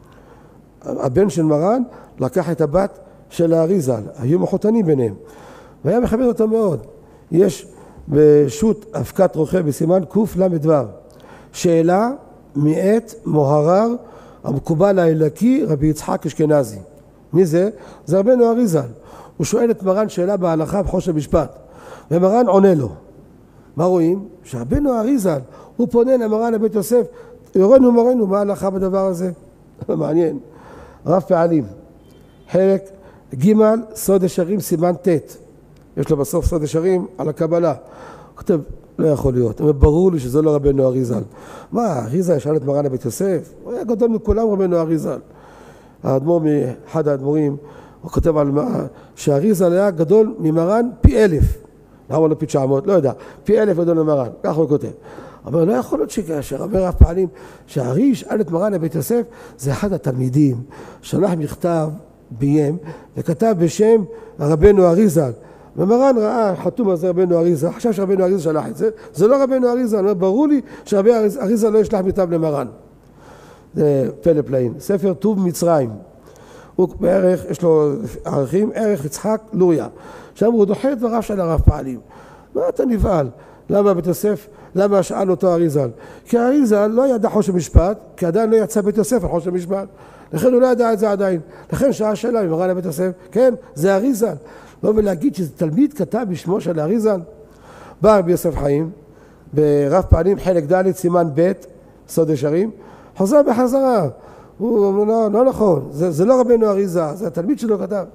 הבן של מרן לקח את הבת של האריזל, היו מחותנים ביניהם, והיה מכבד אותו מאוד. יש בשו"ת אבקת רוחה בסימן קל"ו, שאלה מאת מוהר"ר המקובל האלוקי רבי יצחק אשכנזי. מי זה? זה רבנו אריזל. הוא שואל את מרן שאלה בהלכה בחוש המשפט, ומרן עונה לו. מה רואים? שרבנו אריזל הוא פונה למרן הבית יוסף, יורנו מורנו, מה ההלכה בדבר הזה? מעניין. רב פעלים, חלק ג' סוד ישרים סימן ט', יש לו בסוף סוד ישרים על הקבלה. הוא כותב, לא יכול להיות, אבל ברור לי שזה לא רבנו אריזל. מה, אריזל שאל את מרן הבית יוסף? הוא היה גדול מכולם רבנו אריזל. האדמו"ר מאחד האדמו"רים, הוא כותב על שאריזל היה גדול ממרן פי 1000. למה לא פי 900? לא יודע, פי 1000 גדול ממרן, ככה הוא כותב. אבל לא יכול להיות שרבי רב פעלים, שהארי שאל את מרן הבית יוסף, זה אחד התלמידים, שלח מכתב ביים, וכתב בשם רבנו אריזל, ומרן ראה חתום על זה רבנו אריזל, חשב שרבנו אריזל שלח את זה, זה לא רבנו אריזל, ברור לי שרבי אריזל לא ישלח מכתב למרן. זה פלא פלאים. ספר טוב מצרים, הוא בערך, יש לו ערכים, ערך יצחק לוריה, שם הוא דוחה את דבריו של הרב פעלים. מה אתה נבהל? למה בית יוסף? למה שאל אותו אריזל? כי אריזל לא ידע חוש המשפט, כי עדיין לא יצא בית יוסף על חוש המשפט. לכן הוא לא ידע את זה עדיין. לכן שעה שאלה ממרן לבית יוסף, כן, זה אריזל. לא ולהגיד שזה תלמיד כתב בשמו של אריזל. בא רבי יוסף חיים, ברב פעלים חלק ד' סימן ב', סוד ישרים, חוזר בחזרה. הוא אומר, לא נכון, זה לא רבנו אריזל, זה התלמיד שלו כתב.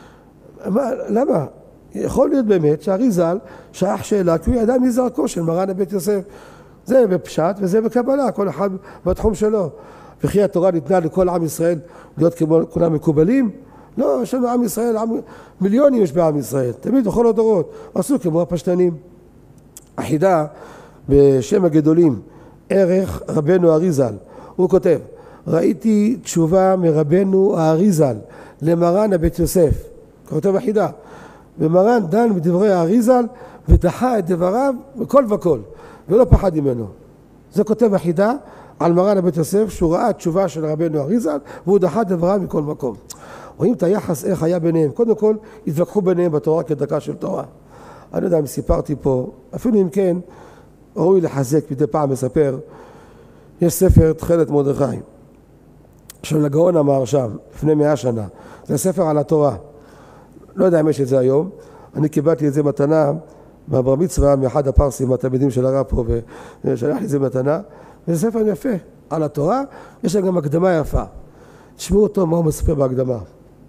למה? יכול להיות באמת שאריזל שייך שאלה, כי הוא ידע מזרקו של מרן הבית יוסף. זה בפשט וזה בקבלה, כל אחד בתחום שלו. וכי התורה ניתנה לכל עם ישראל להיות כמו כולם מקובלים? לא, יש לנו עם ישראל, מיליונים יש בעם ישראל, תמיד בכל הדורות, עשו כמו הפשטנים. החידה בשם הגדולים, ערך רבנו אריזל, הוא כותב, ראיתי תשובה מרבנו האריזל למרן הבית יוסף, כותב החידה, ומרן דן בדברי האריזל ודחה את דבריו בכל וכל, ולא פחד ממנו. זה כותב החידה על מרן הבית יוסף, שהוא ראה תשובה של רבנו אריזל, והוא דחה את דבריו מכל מקום. רואים את היחס איך היה ביניהם. קודם כל, התווכחו ביניהם בתורה כדקה של תורה. אני לא יודע אם סיפרתי פה, אפילו אם כן, ראוי לחזק מדי פעם מספר, יש ספר תכלת מרדכי, של הגאון המהרש"ם, לפני 100 שנה. זה ספר על התורה. לא יודע אם יש את זה היום, אני קיבלתי את זה מתנה בבר מצווה מאחד הפרסים, התלמידים של הרב פה, ושלח לי את זה מתנה, וזה ספר יפה על התורה, יש לה גם הקדמה יפה. תשמעו אותו מה הוא מספר בהקדמה.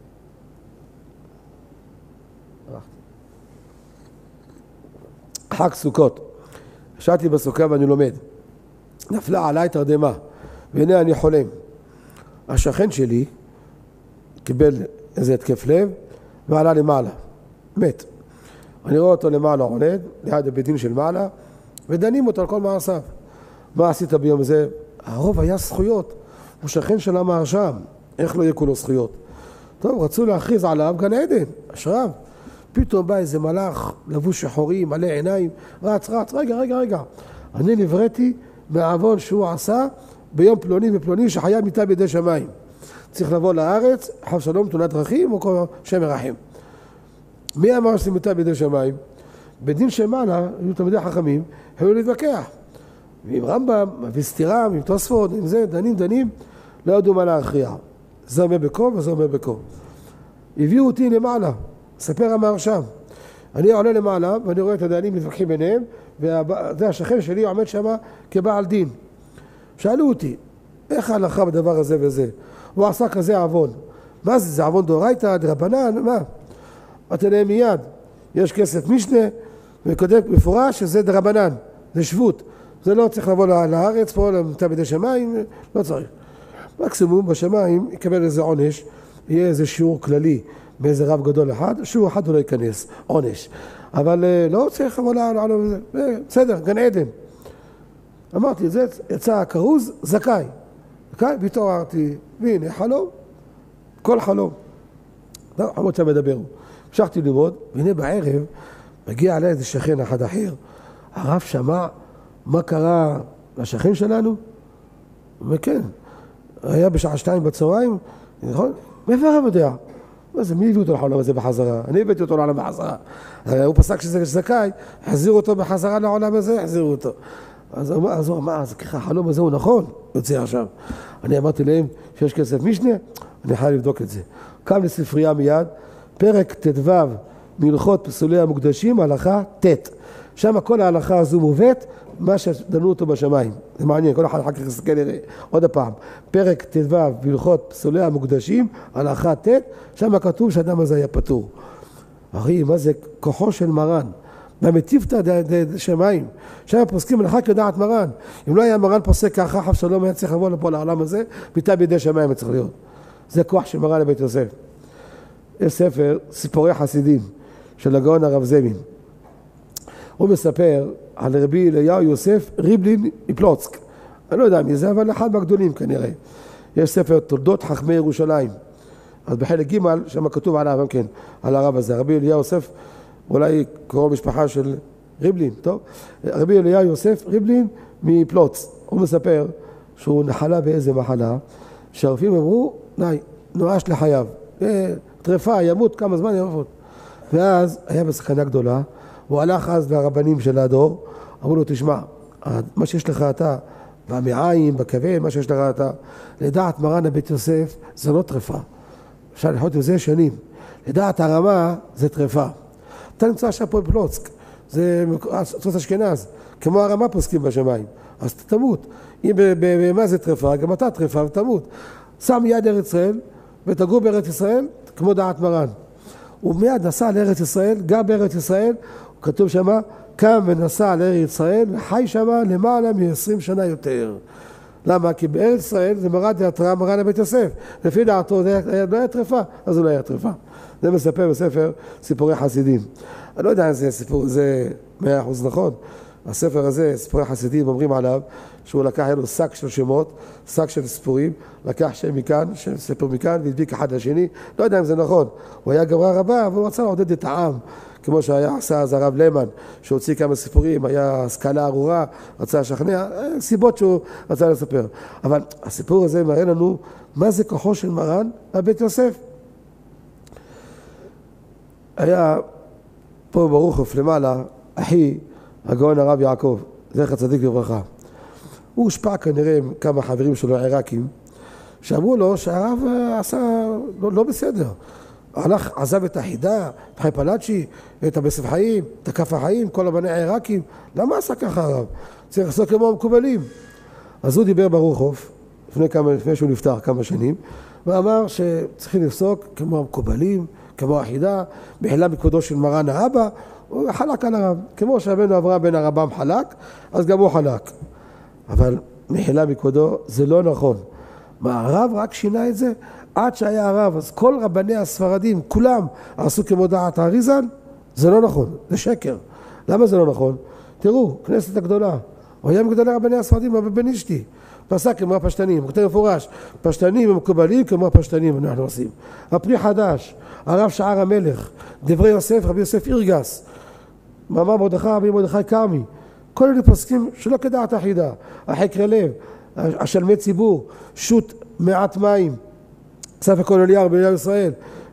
חג סוכות, ישבתי בסוכה ואני לומד, נפלה עליי תרדמה, והנה אני חולם. השכן שלי קיבל איזה התקף לב ועלה למעלה, מת. אני רואה אותו למעלה עונד, ליד הבית דין של מעלה, ודנים אותו על כל מעשיו. מה עשית ביום הזה? הרוב היה זכויות, הוא שכן של המהרשם, איך לא יהיה כולו זכויות? טוב, רצו להכריז עליו גן עדן, אשריו. פתאום בא איזה מלאך, לבוש שחורי, מלא עיניים, רץ, רגע. אני נבראתי מהעוון שהוא עשה ביום פלוני ופלוני שחיה מיתה בידי שמיים. צריך לבוא לארץ, חב שלום, תאונת דרכים, או כל שם מרחם. מי אמר שמיתה בידי שמיים? בדין שמעלה, היו תלמידי חכמים, היו להתווכח. ועם רמב"ם, וסתירה, עם תוספות, עם זה, דנים, לא ידעו מה להכריע. זה אומר בקום וזה אומר בקום. הביאו אותי למעלה, ספר המהרשם. אני עולה למעלה ואני רואה את הדיינים מתווכחים ביניהם, וזה השכן שלי עומד שם כבעל דין. שאלו אותי, איך ההלכה בדבר הזה וזה? הוא עשה כזה עוון. מה זה? זה עוון דאורייתא, דרבנן? מה? אמרתי להם מיד, יש כסף משנה, וכותב מפורש שזה דרבנן, זה שבות. זה לא צריך לבוא לארץ פה, למיתה בידי שמיים, לא צריך. מקסימום בשמיים יקבל איזה עונש, יהיה איזה שיעור כללי באיזה רב גדול אחד, שיעור אחד הוא לא ייכנס, עונש. אבל לא צריך לבוא לעולם הזה, בסדר, גן עדן. אמרתי את זה, יצא הכרוז, זכאי. והתעוררתי, והנה חלום, כל חלום. לא, חמוד שם מדברו. המשכתי ללמוד, והנה בערב מגיע עליי איזה שכן אחד אחר. הרב שמע מה קרה לשכן שלנו? וכן, היה בשעה 2 בצהריים, נכון? מאיפה הרב יודע? מה זה, מי הביא אותו לחלום הזה בחזרה? אני הבאתי אותו לעולם בחזרה. הוא פסק שזה זכאי, החזירו אותו בחזרה לעולם הזה, החזירו אותו. אז הוא אמר, אז ככה, החלום הזה הוא נכון, יוצא עכשיו. אני אמרתי להם שיש כסף משנה, אני חייב לבדוק את זה. קם לספרייה מיד, פרק ט"ו מהלכות פסולי המוקדשים, הלכה ט'. שם כל ההלכה הזו מובאת, מה שדנו אותו בשמיים. זה מעניין, כל אחד אחר כך יסתכל לראה. עוד הפעם, פרק ט"ו בהלכות פסולי המוקדשים, הלכה ט', שם כתוב שהאדם הזה היה פטור. אחי, מה זה? כוחו של מרן. במטיפתא שמיים. שם פוסקים הלכה כדעת מרן. אם לא היה מרן פוסק ככה, חב שלום היה צריך לבוא לפה לעולם הזה, מיתה בידי שמיים צריך להיות. זה כוח של מרן לבית יוסף. יש ספר, סיפורי חסידים, של הגאון הרב זמין. הוא מספר על רבי אליהו יוסף ריבלין מפלוצק. אני לא יודע מי זה, אבל אחד מהגדולים כנראה. יש ספר תולדות חכמי ירושלים. אז בחלק ג' שם כתוב עליו גם כן, על הרב הזה. רבי אליהו יוסף, אולי קורא משפחה של ריבלין, טוב? רבי אליהו יוסף ריבלין מפלוץ. הוא מספר שהוא נחלה באיזה מחלה, שהרופאים אמרו, נואש לחייו. טרפה, ימות, כמה זמן ימות. ואז היה בסכנה גדולה, הוא הלך אז לרבנים של הדור, אמרו לו, תשמע, מה שיש לך אתה, במעיים, בכבד, מה שיש לך אתה, לדעת מרן הבית יוסף, זה לא טרפה. אפשר לחיות עם זה שנים. לדעת הרמה, זה טרפה. אתה נמצא עכשיו פה בפלוצק, זה ארצות אשכנז, כמו הרמה פוסקים בשמיים, אז תמות. אם במה זה טרפה, גם אתה טרפה ותמות. שם יד ארץ ישראל, ותגור בארץ ישראל, כמו דעת מרן. הוא מיד נסע לארץ ישראל, גם בארץ ישראל, כתוב שמה, קם ונסע לארץ ישראל, וחי שמה למעלה מ-20 שנה יותר. למה? כי בארץ ישראל זה מרן הבית יוסף. לפי דעתו זה לא היה טרפה, אז הוא לא היה טרפה. זה מספר בספר סיפורי חסידים. אני לא יודע אם זה סיפור, זה 100% נכון. הספר הזה, סיפורי חסידים, אומרים עליו שהוא לקח, היה לו שק של שמות, שק של סיפורים, לקח שם מכאן, שם סיפור מכאן, והדביק אחד לשני. לא יודע אם זה נכון. הוא היה גמרא רבה, אבל הוא רצה לעודד את העם. כמו שהיה עשה אז הרב למן, שהוציא כמה סיפורים, היה השכלה ארורה, רצה לשכנע, סיבות שהוא רצה לספר. אבל הסיפור הזה מראה לנו מה זה כוחו של מרן הבית יוסף. היה פה ברוך למעלה, אחי, הגאון הרב יעקב, זכר צדיק לברכה. הוא הושפע כנראה עם כמה חברים שלו עיראקים, שאמרו לו שהרב עשה לא בסדר. הלך, עזב את החידה, את חי פלאצ'י, את הבסף חיים, את הכף החיים, כל הבני העיראקים. למה עשה ככה הרב? צריך לעשות כמו המקובלים. אז הוא דיבר ברוחוב, לפני שהוא נפטר כמה שנים, ואמר שצריכים לפסוק כמו המקובלים, כמו החידה, מחילה מכבודו של מרן האבא, הוא חלק על הרב. כמו שרבנו אברהם בן הרמב"ם חלק, אז גם הוא חלק. אבל מחילה מכבודו זה לא נכון. מה, הרב רק שינה את זה? עד שהיה הרב, אז כל רבני הספרדים, כולם עשו כמו דעת האריז"ל? זה לא נכון, זה שקר. למה זה לא נכון? תראו, כנסת הגדולה, הוא היה מגדולי רבני הספרדים, אבל בן אישתי. פסק כמו הפשטנים, הוא כותב מפורש, פשטנים ומקובלים כמו הפשטנים אנחנו עושים. הפרי חדש, הרב שער המלך, דברי יוסף, רבי יוסף אירגס, מאמר מרדכי, רבי מרדכי כרמי, כל אלה פוסקים שלא כדעת החידה, החקר לב, השלמי ציבור, שוט מעט מים, ספר כל אליהו בלילה ישראל,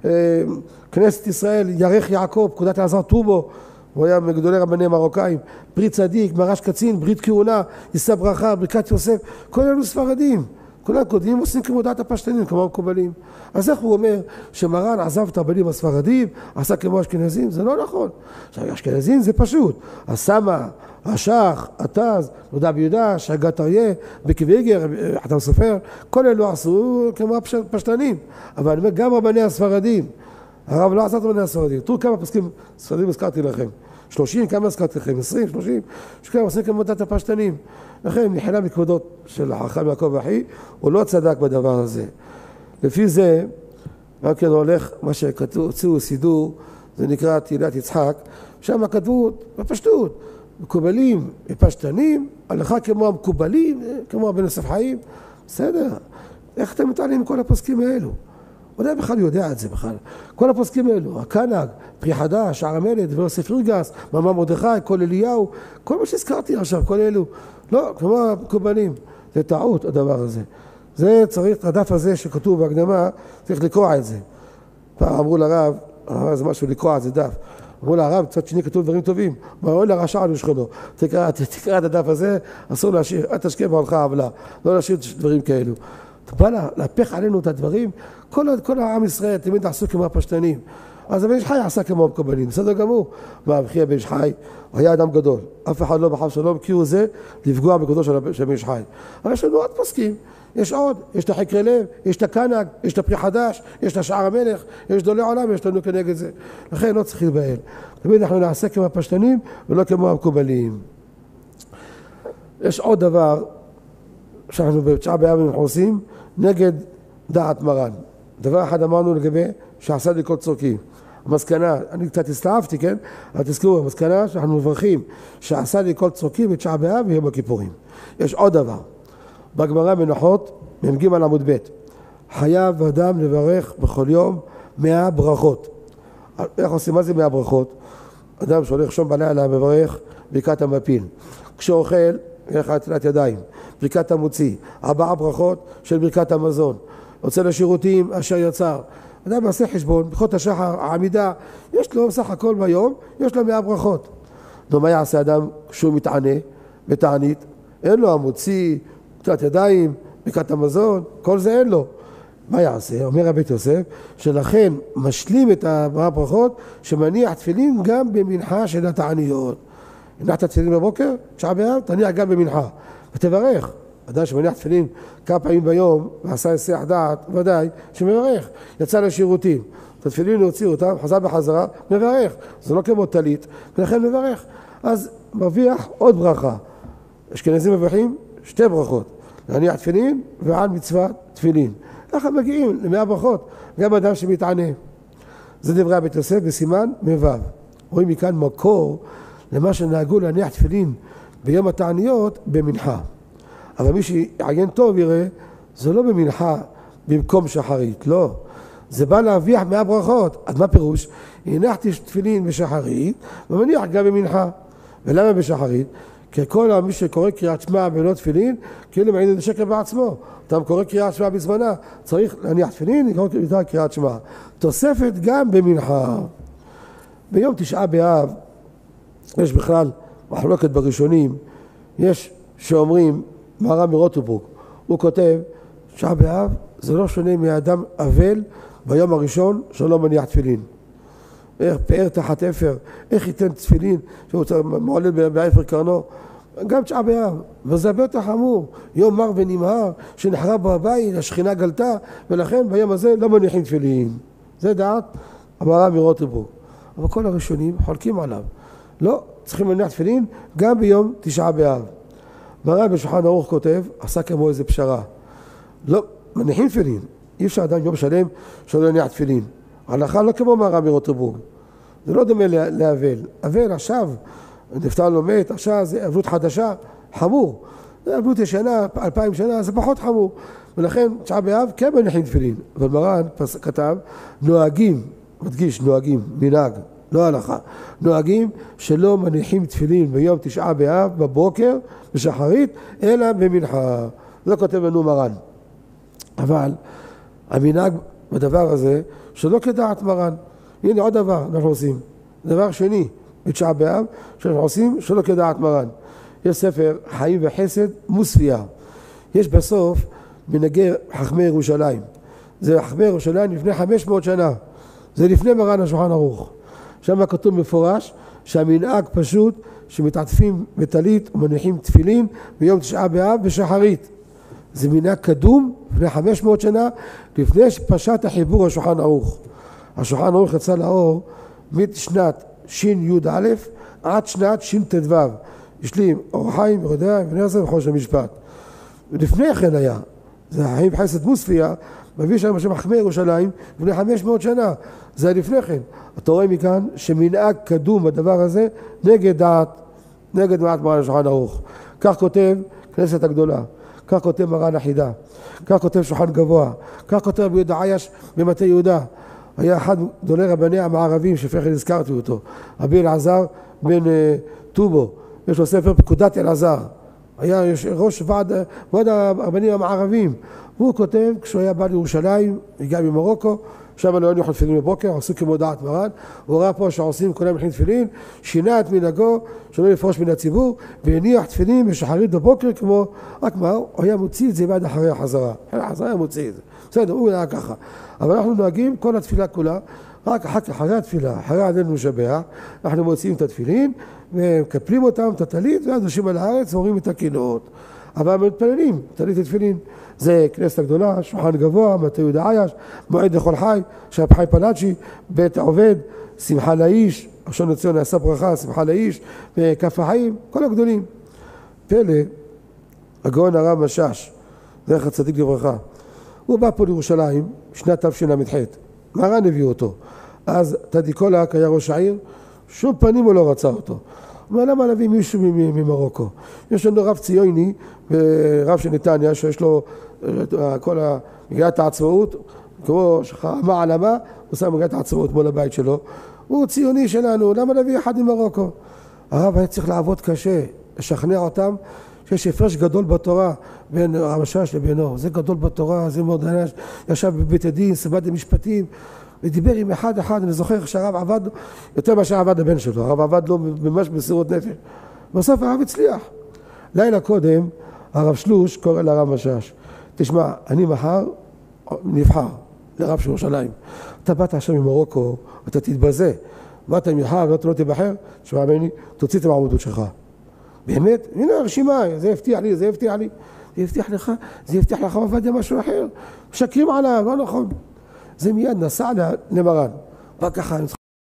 כנסת ישראל, ירך יעקב, פקודת אלעזר טובו, הוא היה מגדולי רבני מרוקאים, ברית צדיק, מרש קצין, ברית כהונה, יישא ברכה, ברכת יוסף, כל אלו ספרדים, כולם קודמים עושים כמו דעת הפשטנים, כמו המקובלים. אז איך הוא אומר שמרן עזב את הרבנים הספרדים, עשה כמו אשכנזים? זה לא נכון. אשכנזים זה פשוט, הסמה, השח, התז, נודע ביהודה, שגת אריה, בקוויגר, חתם סופר, כל אלו עשו כמו הפשטנים. אבל אני אומר, גם רבני הספרדים, הרב לא עשה את רבני הספרדים. תראו כמה פסקים ספרדים הזכרתי לכם. 30, כמה הזכרתי לכם? 20, 30, שכמה עושים כמו דעת הפשטנים. לכן, מחילה מכבודות של החכם יעקב אחי, הוא לא צדק בדבר הזה. לפי זה, גם כן הולך, מה שכתבו, הוציאו סידור, זה נקרא תהילת יצחק, שם כתבו בפשטות, מקובלים, פשטנים, הלכה כמו המקובלים, כמו הבן יוסף חיים, בסדר. איך אתם מתעלים כל הפוסקים האלו? הוא בכלל יודע את זה בכלל. כל הפוסקים האלו, הקנג, פרי חדש, שער המלך, דברי יוסף אירגס, מאמר מרדכי, כל אליהו, כל מה שהזכרתי עכשיו, כל אלו, לא, כמו המקובלים, זה טעות הדבר הזה. זה צריך, הדף הזה שכתוב בהקדמה, צריך לקרוע את זה. פעם אמרו לרב, זה משהו לקרוע את זה דף. אמרו לרב, קצת שני כתוב דברים טובים, אוי לרשע על שכנו, תקרא את הדף הזה, אסור להשאיר, אל תשקיע בעולך עוולה, לא להשאיר דברים כאלו. אתה בא להפך עלינו את הדברים, כל העם ישראל תמיד עשו כמו הפשטנים. אז הבן איש חי עשה כמו המקובלים, בסדר גמור. מה, וכי הבן איש חי, הוא היה אדם גדול, אף אחד לא בחר שלום, כי הוא זה לפגוע בכבודו של הבן איש חי. אבל יש לנו עוד פוסקים, יש עוד, יש את החקר לב, יש את הקנג, יש את הפרי חדש, יש את השער המלך, יש גדולי עולם, יש לנו כנגד זה. לכן לא צריך להתבהל. תמיד אנחנו נעשה כמו הפשטנים ולא כמו המקובלים. יש עוד דבר שאנחנו בתשעה באב אנחנו עושים נגד דעת מרן. דבר אחד אמרנו לגבי שעשה לי כל צורכי. המסקנה, אני קצת הסתעפתי, כן? אבל תזכרו, המסקנה שאנחנו מברכים שעשה לי כל צורכי בתשעה באב ויום הכיפורים. יש עוד דבר. בגמרא מנחות, מ"ג עמוד ב', חייב אדם לברך בכל יום 100 ברכות. איך עושים? מה זה 100 ברכות? אדם שהולך שום בלילה מברך ברכת המפיל. כשאוכל, ילך נטילת ידיים, ברכת המוציא, 4 ברכות של ברכת המזון. יוצא לשירותים אשר יצר. אדם מעשה חשבון, ברכות השחר, העמידה, יש לו בסך הכל ביום, יש לו 100 ברכות. נו, מה יעשה אדם כשהוא מתענה בתענית? אין לו המוציא, נטילת ידיים, ברכת המזון, כל זה אין לו. מה יעשה? אומר רבי יוסף, שלכן משלים את 4 ברכות שמניח תפילין גם במנחה של התעניות. הנחת תפילין בבוקר, תשעה באב, תניח גם במנחה. ותברך. אדם שמניח תפילין כמה פעמים ביום, ועשה היסח דעת, ודאי, שמברך. יצא לשירותים. את התפילין הוציאו אותם, חזר בחזרה, מברך. זה לא כמו טלית, ולכן מברך. אז מרוויח עוד ברכה. אשכנזים מברכים 2 ברכות. להניח תפילין ועל מצוות תפילין. ככה מגיעים ל100 ברכות, גם אדם שמתענה. זה דברי בית יוסף בסימן מ"ו. רואים מכאן מקור למה שנהגו להניח תפילין ביום התעניות במנחה. אבל מי שיעיין טוב יראה, זה לא במנחה במקום שחרית, לא. זה בא להרוויח 100 ברכות. אז מה פירוש? הנחתי תפילין בשחרית ומניח גם במנחה. ולמה בשחרית? כי כל מי שקורא קריאת שמע ולא תפילין, כאילו מעיד את השקר בעצמו. אתה קורא קריאת שמע בזמנה, צריך להניח תפילין, לקרוא קריאת שמע. תוספת גם במנחה. ביום תשעה באב, יש בכלל מחלוקת בראשונים, יש שאומרים, מהר"ם מרוטנבורג, הוא כותב, תשעה באב זה לא שונה מאדם אבל ביום הראשון שלא מניח תפילין. איך פאר תחת אפר, איך ייתן תפילין שהוא מעולל באפר קרנו, גם תשעה באב, וזה הרבה יותר חמור, יום מר ונמהר שנחרב בו הבית, השכינה גלתה, ולכן ביום הזה לא מניחים תפילין. זה דעת המהר"ל מרוטנבורג. אבל כל הראשונים חולקים עליו, לא צריכים להניח תפילין גם ביום תשעה באב. המהר"ל בשולחן ערוך כותב, עשה כמו איזה פשרה, לא מניחים תפילין, אי אפשר עדיין יום שלם שלא להניח תפילין. ההלכה לא כמו מהר"ל מרוטנבורג, זה לא דומה לאבל. אבל עכשיו נפטר לו מת, עכשיו זה אבלות חדשה, חמור. זה אבלות ישנה, 2000 שנה, זה פחות חמור. ולכן תשעה באב כן מניחים תפילין. אבל מרן כתב, נוהגים, מדגיש נוהגים, מנהג, לא הלכה, נוהגים שלא מניחים תפילין ביום תשעה באב בבוקר, בשחרית, אלא במנחה. זה כותב לנו מרן. אבל המנהג בדבר הזה, שלא כדעת מרן. הנה עוד דבר אנחנו עושים. דבר שני, בתשעה באב, שאנחנו עושים שלא כדעת מרן. יש ספר חיים וחסד מוספיה. יש בסוף מנהגי חכמי ירושלים. זה חכמי ירושלים לפני 500 שנה. זה לפני מרן השולחן ערוך. שם כתוב מפורש שהמנהג פשוט שמתעטפים בטלית ומניחים תפילין ביום תשעה באב בשחרית. זה מנהג קדום לפני 500 שנה, לפני שפשט החיבור השולחן ערוך. השולחן ערוך יצא לאור משנת שי"א עד שנת שט"ו. השלים אור החיים, יהודה, אבן עזרא וחושן המשפט. ולפני כן היה, זה חיים וחסד מוספיה, מביא שם בשם חכמי ירושלים לפני 500 שנה. זה לפני כן. אתה רואה מכאן שמנהג קדום בדבר הזה נגד דעת מרן השולחן ערוך. כך כותב כנסת הגדולה, כך כותב מרן החידה, כך כותב שולחן גבוה, כך כותב רבי יהודה עייש במטה יהודה. היה אחד גדולי רבני המערבים שלפני כן הזכרתי אותו, רבי אלעזר בן טובו, יש לו ספר פקודת אלעזר, היה ראש ועד הרבנים המערבים, והוא כותב כשהוא היה בא לירושלים, הגיע ממרוקו, שם לא הניחו תפילין בבוקר, עשו כמו דעת מרן, הוא ראה פה שעושים כולם מניחים תפילין, שינה את מנהגו שלא לפרוש מן הציבור, והניח תפילין בשחרית בבוקר כמו, רק מה, הוא היה מוציא את זה בעד אחרי החזרה, החזרה היה מוציא את זה, בסדר, הוא היה ככה, אבל אנחנו נוהגים כל התפילה כולה, רק אחרי התפילה, אחרי עדנו משבח, אנחנו מוציאים את התפילין, ומקפלים אותם, את הטלית, ואז יושבים על הארץ ואומרים את הקינות. אבל מתפללים, טלית ותפילין. זה כנסת הגדולה, שולחן גבוה, מטה יהודה עייש, מועד לכל חי, שרב חיים פלאצ'י, בית עובד, שמחה לאיש, ראשון לציון נעשה ברכה, שמחה לאיש, כף החיים, כל הגדולים. פלא, הגאון הרב משאש, זכר צדיק לברכה, הוא בא פה לירושלים, שנת תשל"ח, מרן הביא אותו. אז טדי קולק היה ראש העיר, שום פנים הוא לא רצה אותו. הוא אומר, למה להביא מישהו ממרוקו? יש לנו רב ציוני, רב של נתניה, שיש לו כל מגילת העצמאות, כמו שחרמה עלמה, הוא שם מגילת העצמאות מול הבית שלו. הוא ציוני שלנו, למה להביא אחד ממרוקו? הרב היה צריך לעבוד קשה, לשכנע אותם, שיש הפרש גדול בתורה בין הרב משאש לבינו. זה גדול בתורה, זה מאוד ענש, ישב בבית הדין, סבד למשפטים, ודיבר עם אחד, אני זוכר שהרב עבד יותר מאשר עבד הבן שלו, הרב עבד לו ממש בסירות נפש. בסוף הרב הצליח. לילה קודם, הרב שלוש קורא לרב משאש, תשמע, אני מחר נבחר לרב של ירושלים. אתה באת עכשיו ממרוקו, אתה תתבזה. באת מחר ואתה לא תבחר, תשמע ממני, תוציא את המעמדות שלך. באמת? הנה הרשימה, זה הבטיח לי, זה הבטיח לי. זה הבטיח לך, זה הבטיח לך עובדיה משהו אחר. משקרים עליו, לא נכון. זה מיד נסע למרן. בא ככה, אני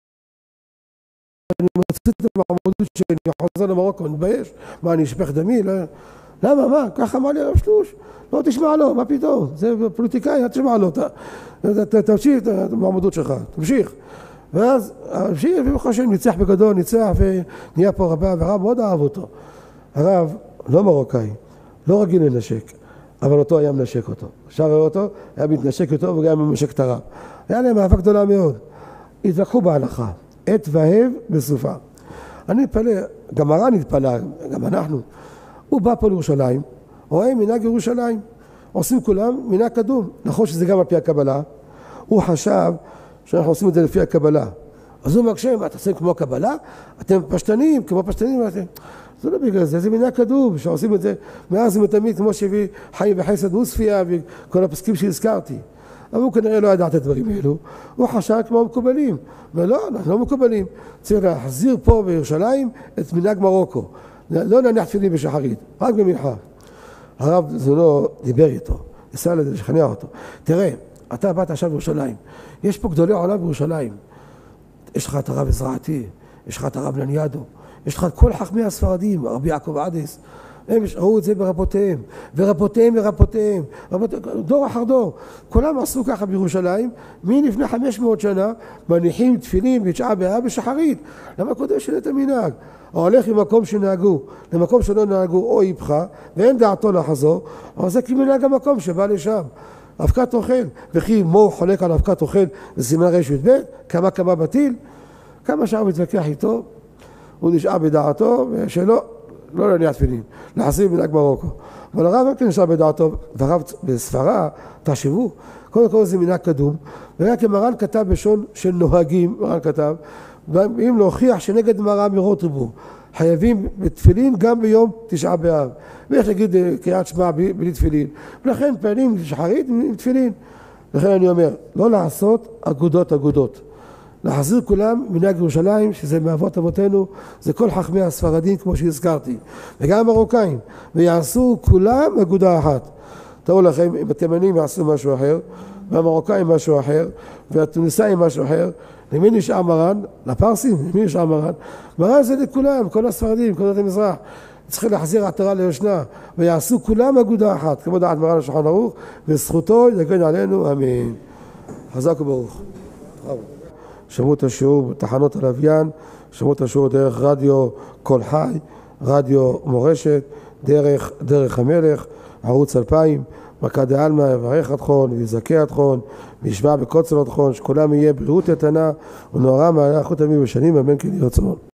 מוציא את המעמדות שלי, אני חוזר למרוקו, אני מתבייש. מה, אני אשפך דמי? למה, מה? ככה אמר לי הרב שלוש. לא תשמע לו, מה פתאום? זה פוליטיקאי, תשמע לו. תמשיך את המעמדות שלך, תמשיך. ואז המשיך, וברוך השם, ניצח בגדול, ניצח, ונהיה פה רבה, והרב מאוד אהב אותו. הרב, לא מרוקאי, לא רגיל לנשק, אבל אותו היה מנשק אותו. אפשר לראות אותו, היה מתנשק אותו וגם מנשק את הרב. היה להם אהבה גדולה מאוד. התווכחו בהלכה, עת והב בסופה. אני מתפלא, גם מרן התפלא, גם אנחנו. הוא בא פה לירושלים, רואה מנהג ירושלים, עושים כולם מנהג קדום. נכון שזה גם על פי הקבלה, הוא חשב שאנחנו עושים את זה לפי הקבלה. אז הוא מקשה, מה, אתם עושים כמו הקבלה? אתם פשטנים, כמו פשטנים, זה לא בגלל זה, זה מנהג קדום, שעושים את זה מאז ומתמיד, כמו שהביא חיים וחסד מוספיה וכל הפסקים שהזכרתי. אבל הוא כנראה לא ידע את הדברים האלו, הוא חשב כמו מקובלים, ולא, אנחנו לא מקובלים, צריך להחזיר פה בירושלים את מנהג מרוקו, לא נניח תפילין בשחרית, רק במנחה. הרב זונו דיבר איתו, ניסה לשכנע אותו, תראה, אתה באת עכשיו בירושלים, יש פה גדולי עולם בירושלים, יש לך את הרב עזרעתי, יש לך את הרב לניאדו, יש לך את כל חכמי הספרדים, רבי יעקב עדס, הם ראו את זה ברבותיהם, ורבותיהם, דור אחר דור, כולם עשו ככה בירושלים, מלפני 500 שנה, מניחים תפילין בתשעה באב בשחרית, למה קודם שינה את המנהג? הולך למקום שנהגו, למקום שלא נהגו או איפכה, ואין דעתו לחזור, אבל זה כמנהג המקום שבא לשם. אבקת אוכל, וכי מו חולק על אבקת אוכל בסימן רש"ב, כמה בטיל, כמה שעה מתווכח איתו, הוא נשאר בדעתו, ושלא, לא להניח תפילין, להחזיר מנהג מרוקו. אבל הרב רק נשאר בדעתו, והרב בספרה, תחשבו, קודם כל זה מנהג קדום, ורק מרן כתב בשון של נוהגים, מרן כתב, ואם להוכיח שנגד מראה אמירות ריבו, חייבים בתפילין גם ביום תשעה באב. ואיך להגיד קריאת שמע בלי תפילין. ולכן פעלים שחרית עם תפילין. לכן אני אומר, לא לעשות אגודות. להחזיר כולם מנהג ירושלים, שזה מאבות אבותינו, זה כל חכמי הספרדים כמו שהזכרתי. וגם המרוקאים. ויעשו כולם אגודה אחת. תראו לכם, אם התימנים יעשו משהו אחר, והמרוקאים משהו אחר, והתוניסאים משהו אחר, למי נשאר מרן? לפרסים, למי נשאר מרן? מרן זה לכולם, כל הספרדים, כל דעת המזרח. צריכים להחזיר עטרה ליושנה, ויעשו כולם אגודה אחת, כמו דעת מרן השולחן ערוך, וזכותו יגן עלינו, אמן. חזק וברוך. שמעו את השיעור בתחנות הלוויין, שמעו את השיעור דרך רדיו קול חי, רדיו מורשת, דרך המלך, ערוץ 2000, מכה דעלמא, יברך אתכון, ויזכה אתכון, וישמע בקוצר אתכון, שכולם יהיה בריאות איתנה, ונורא מהלך חוט ימים ושנים, אמן כן יהי רצון.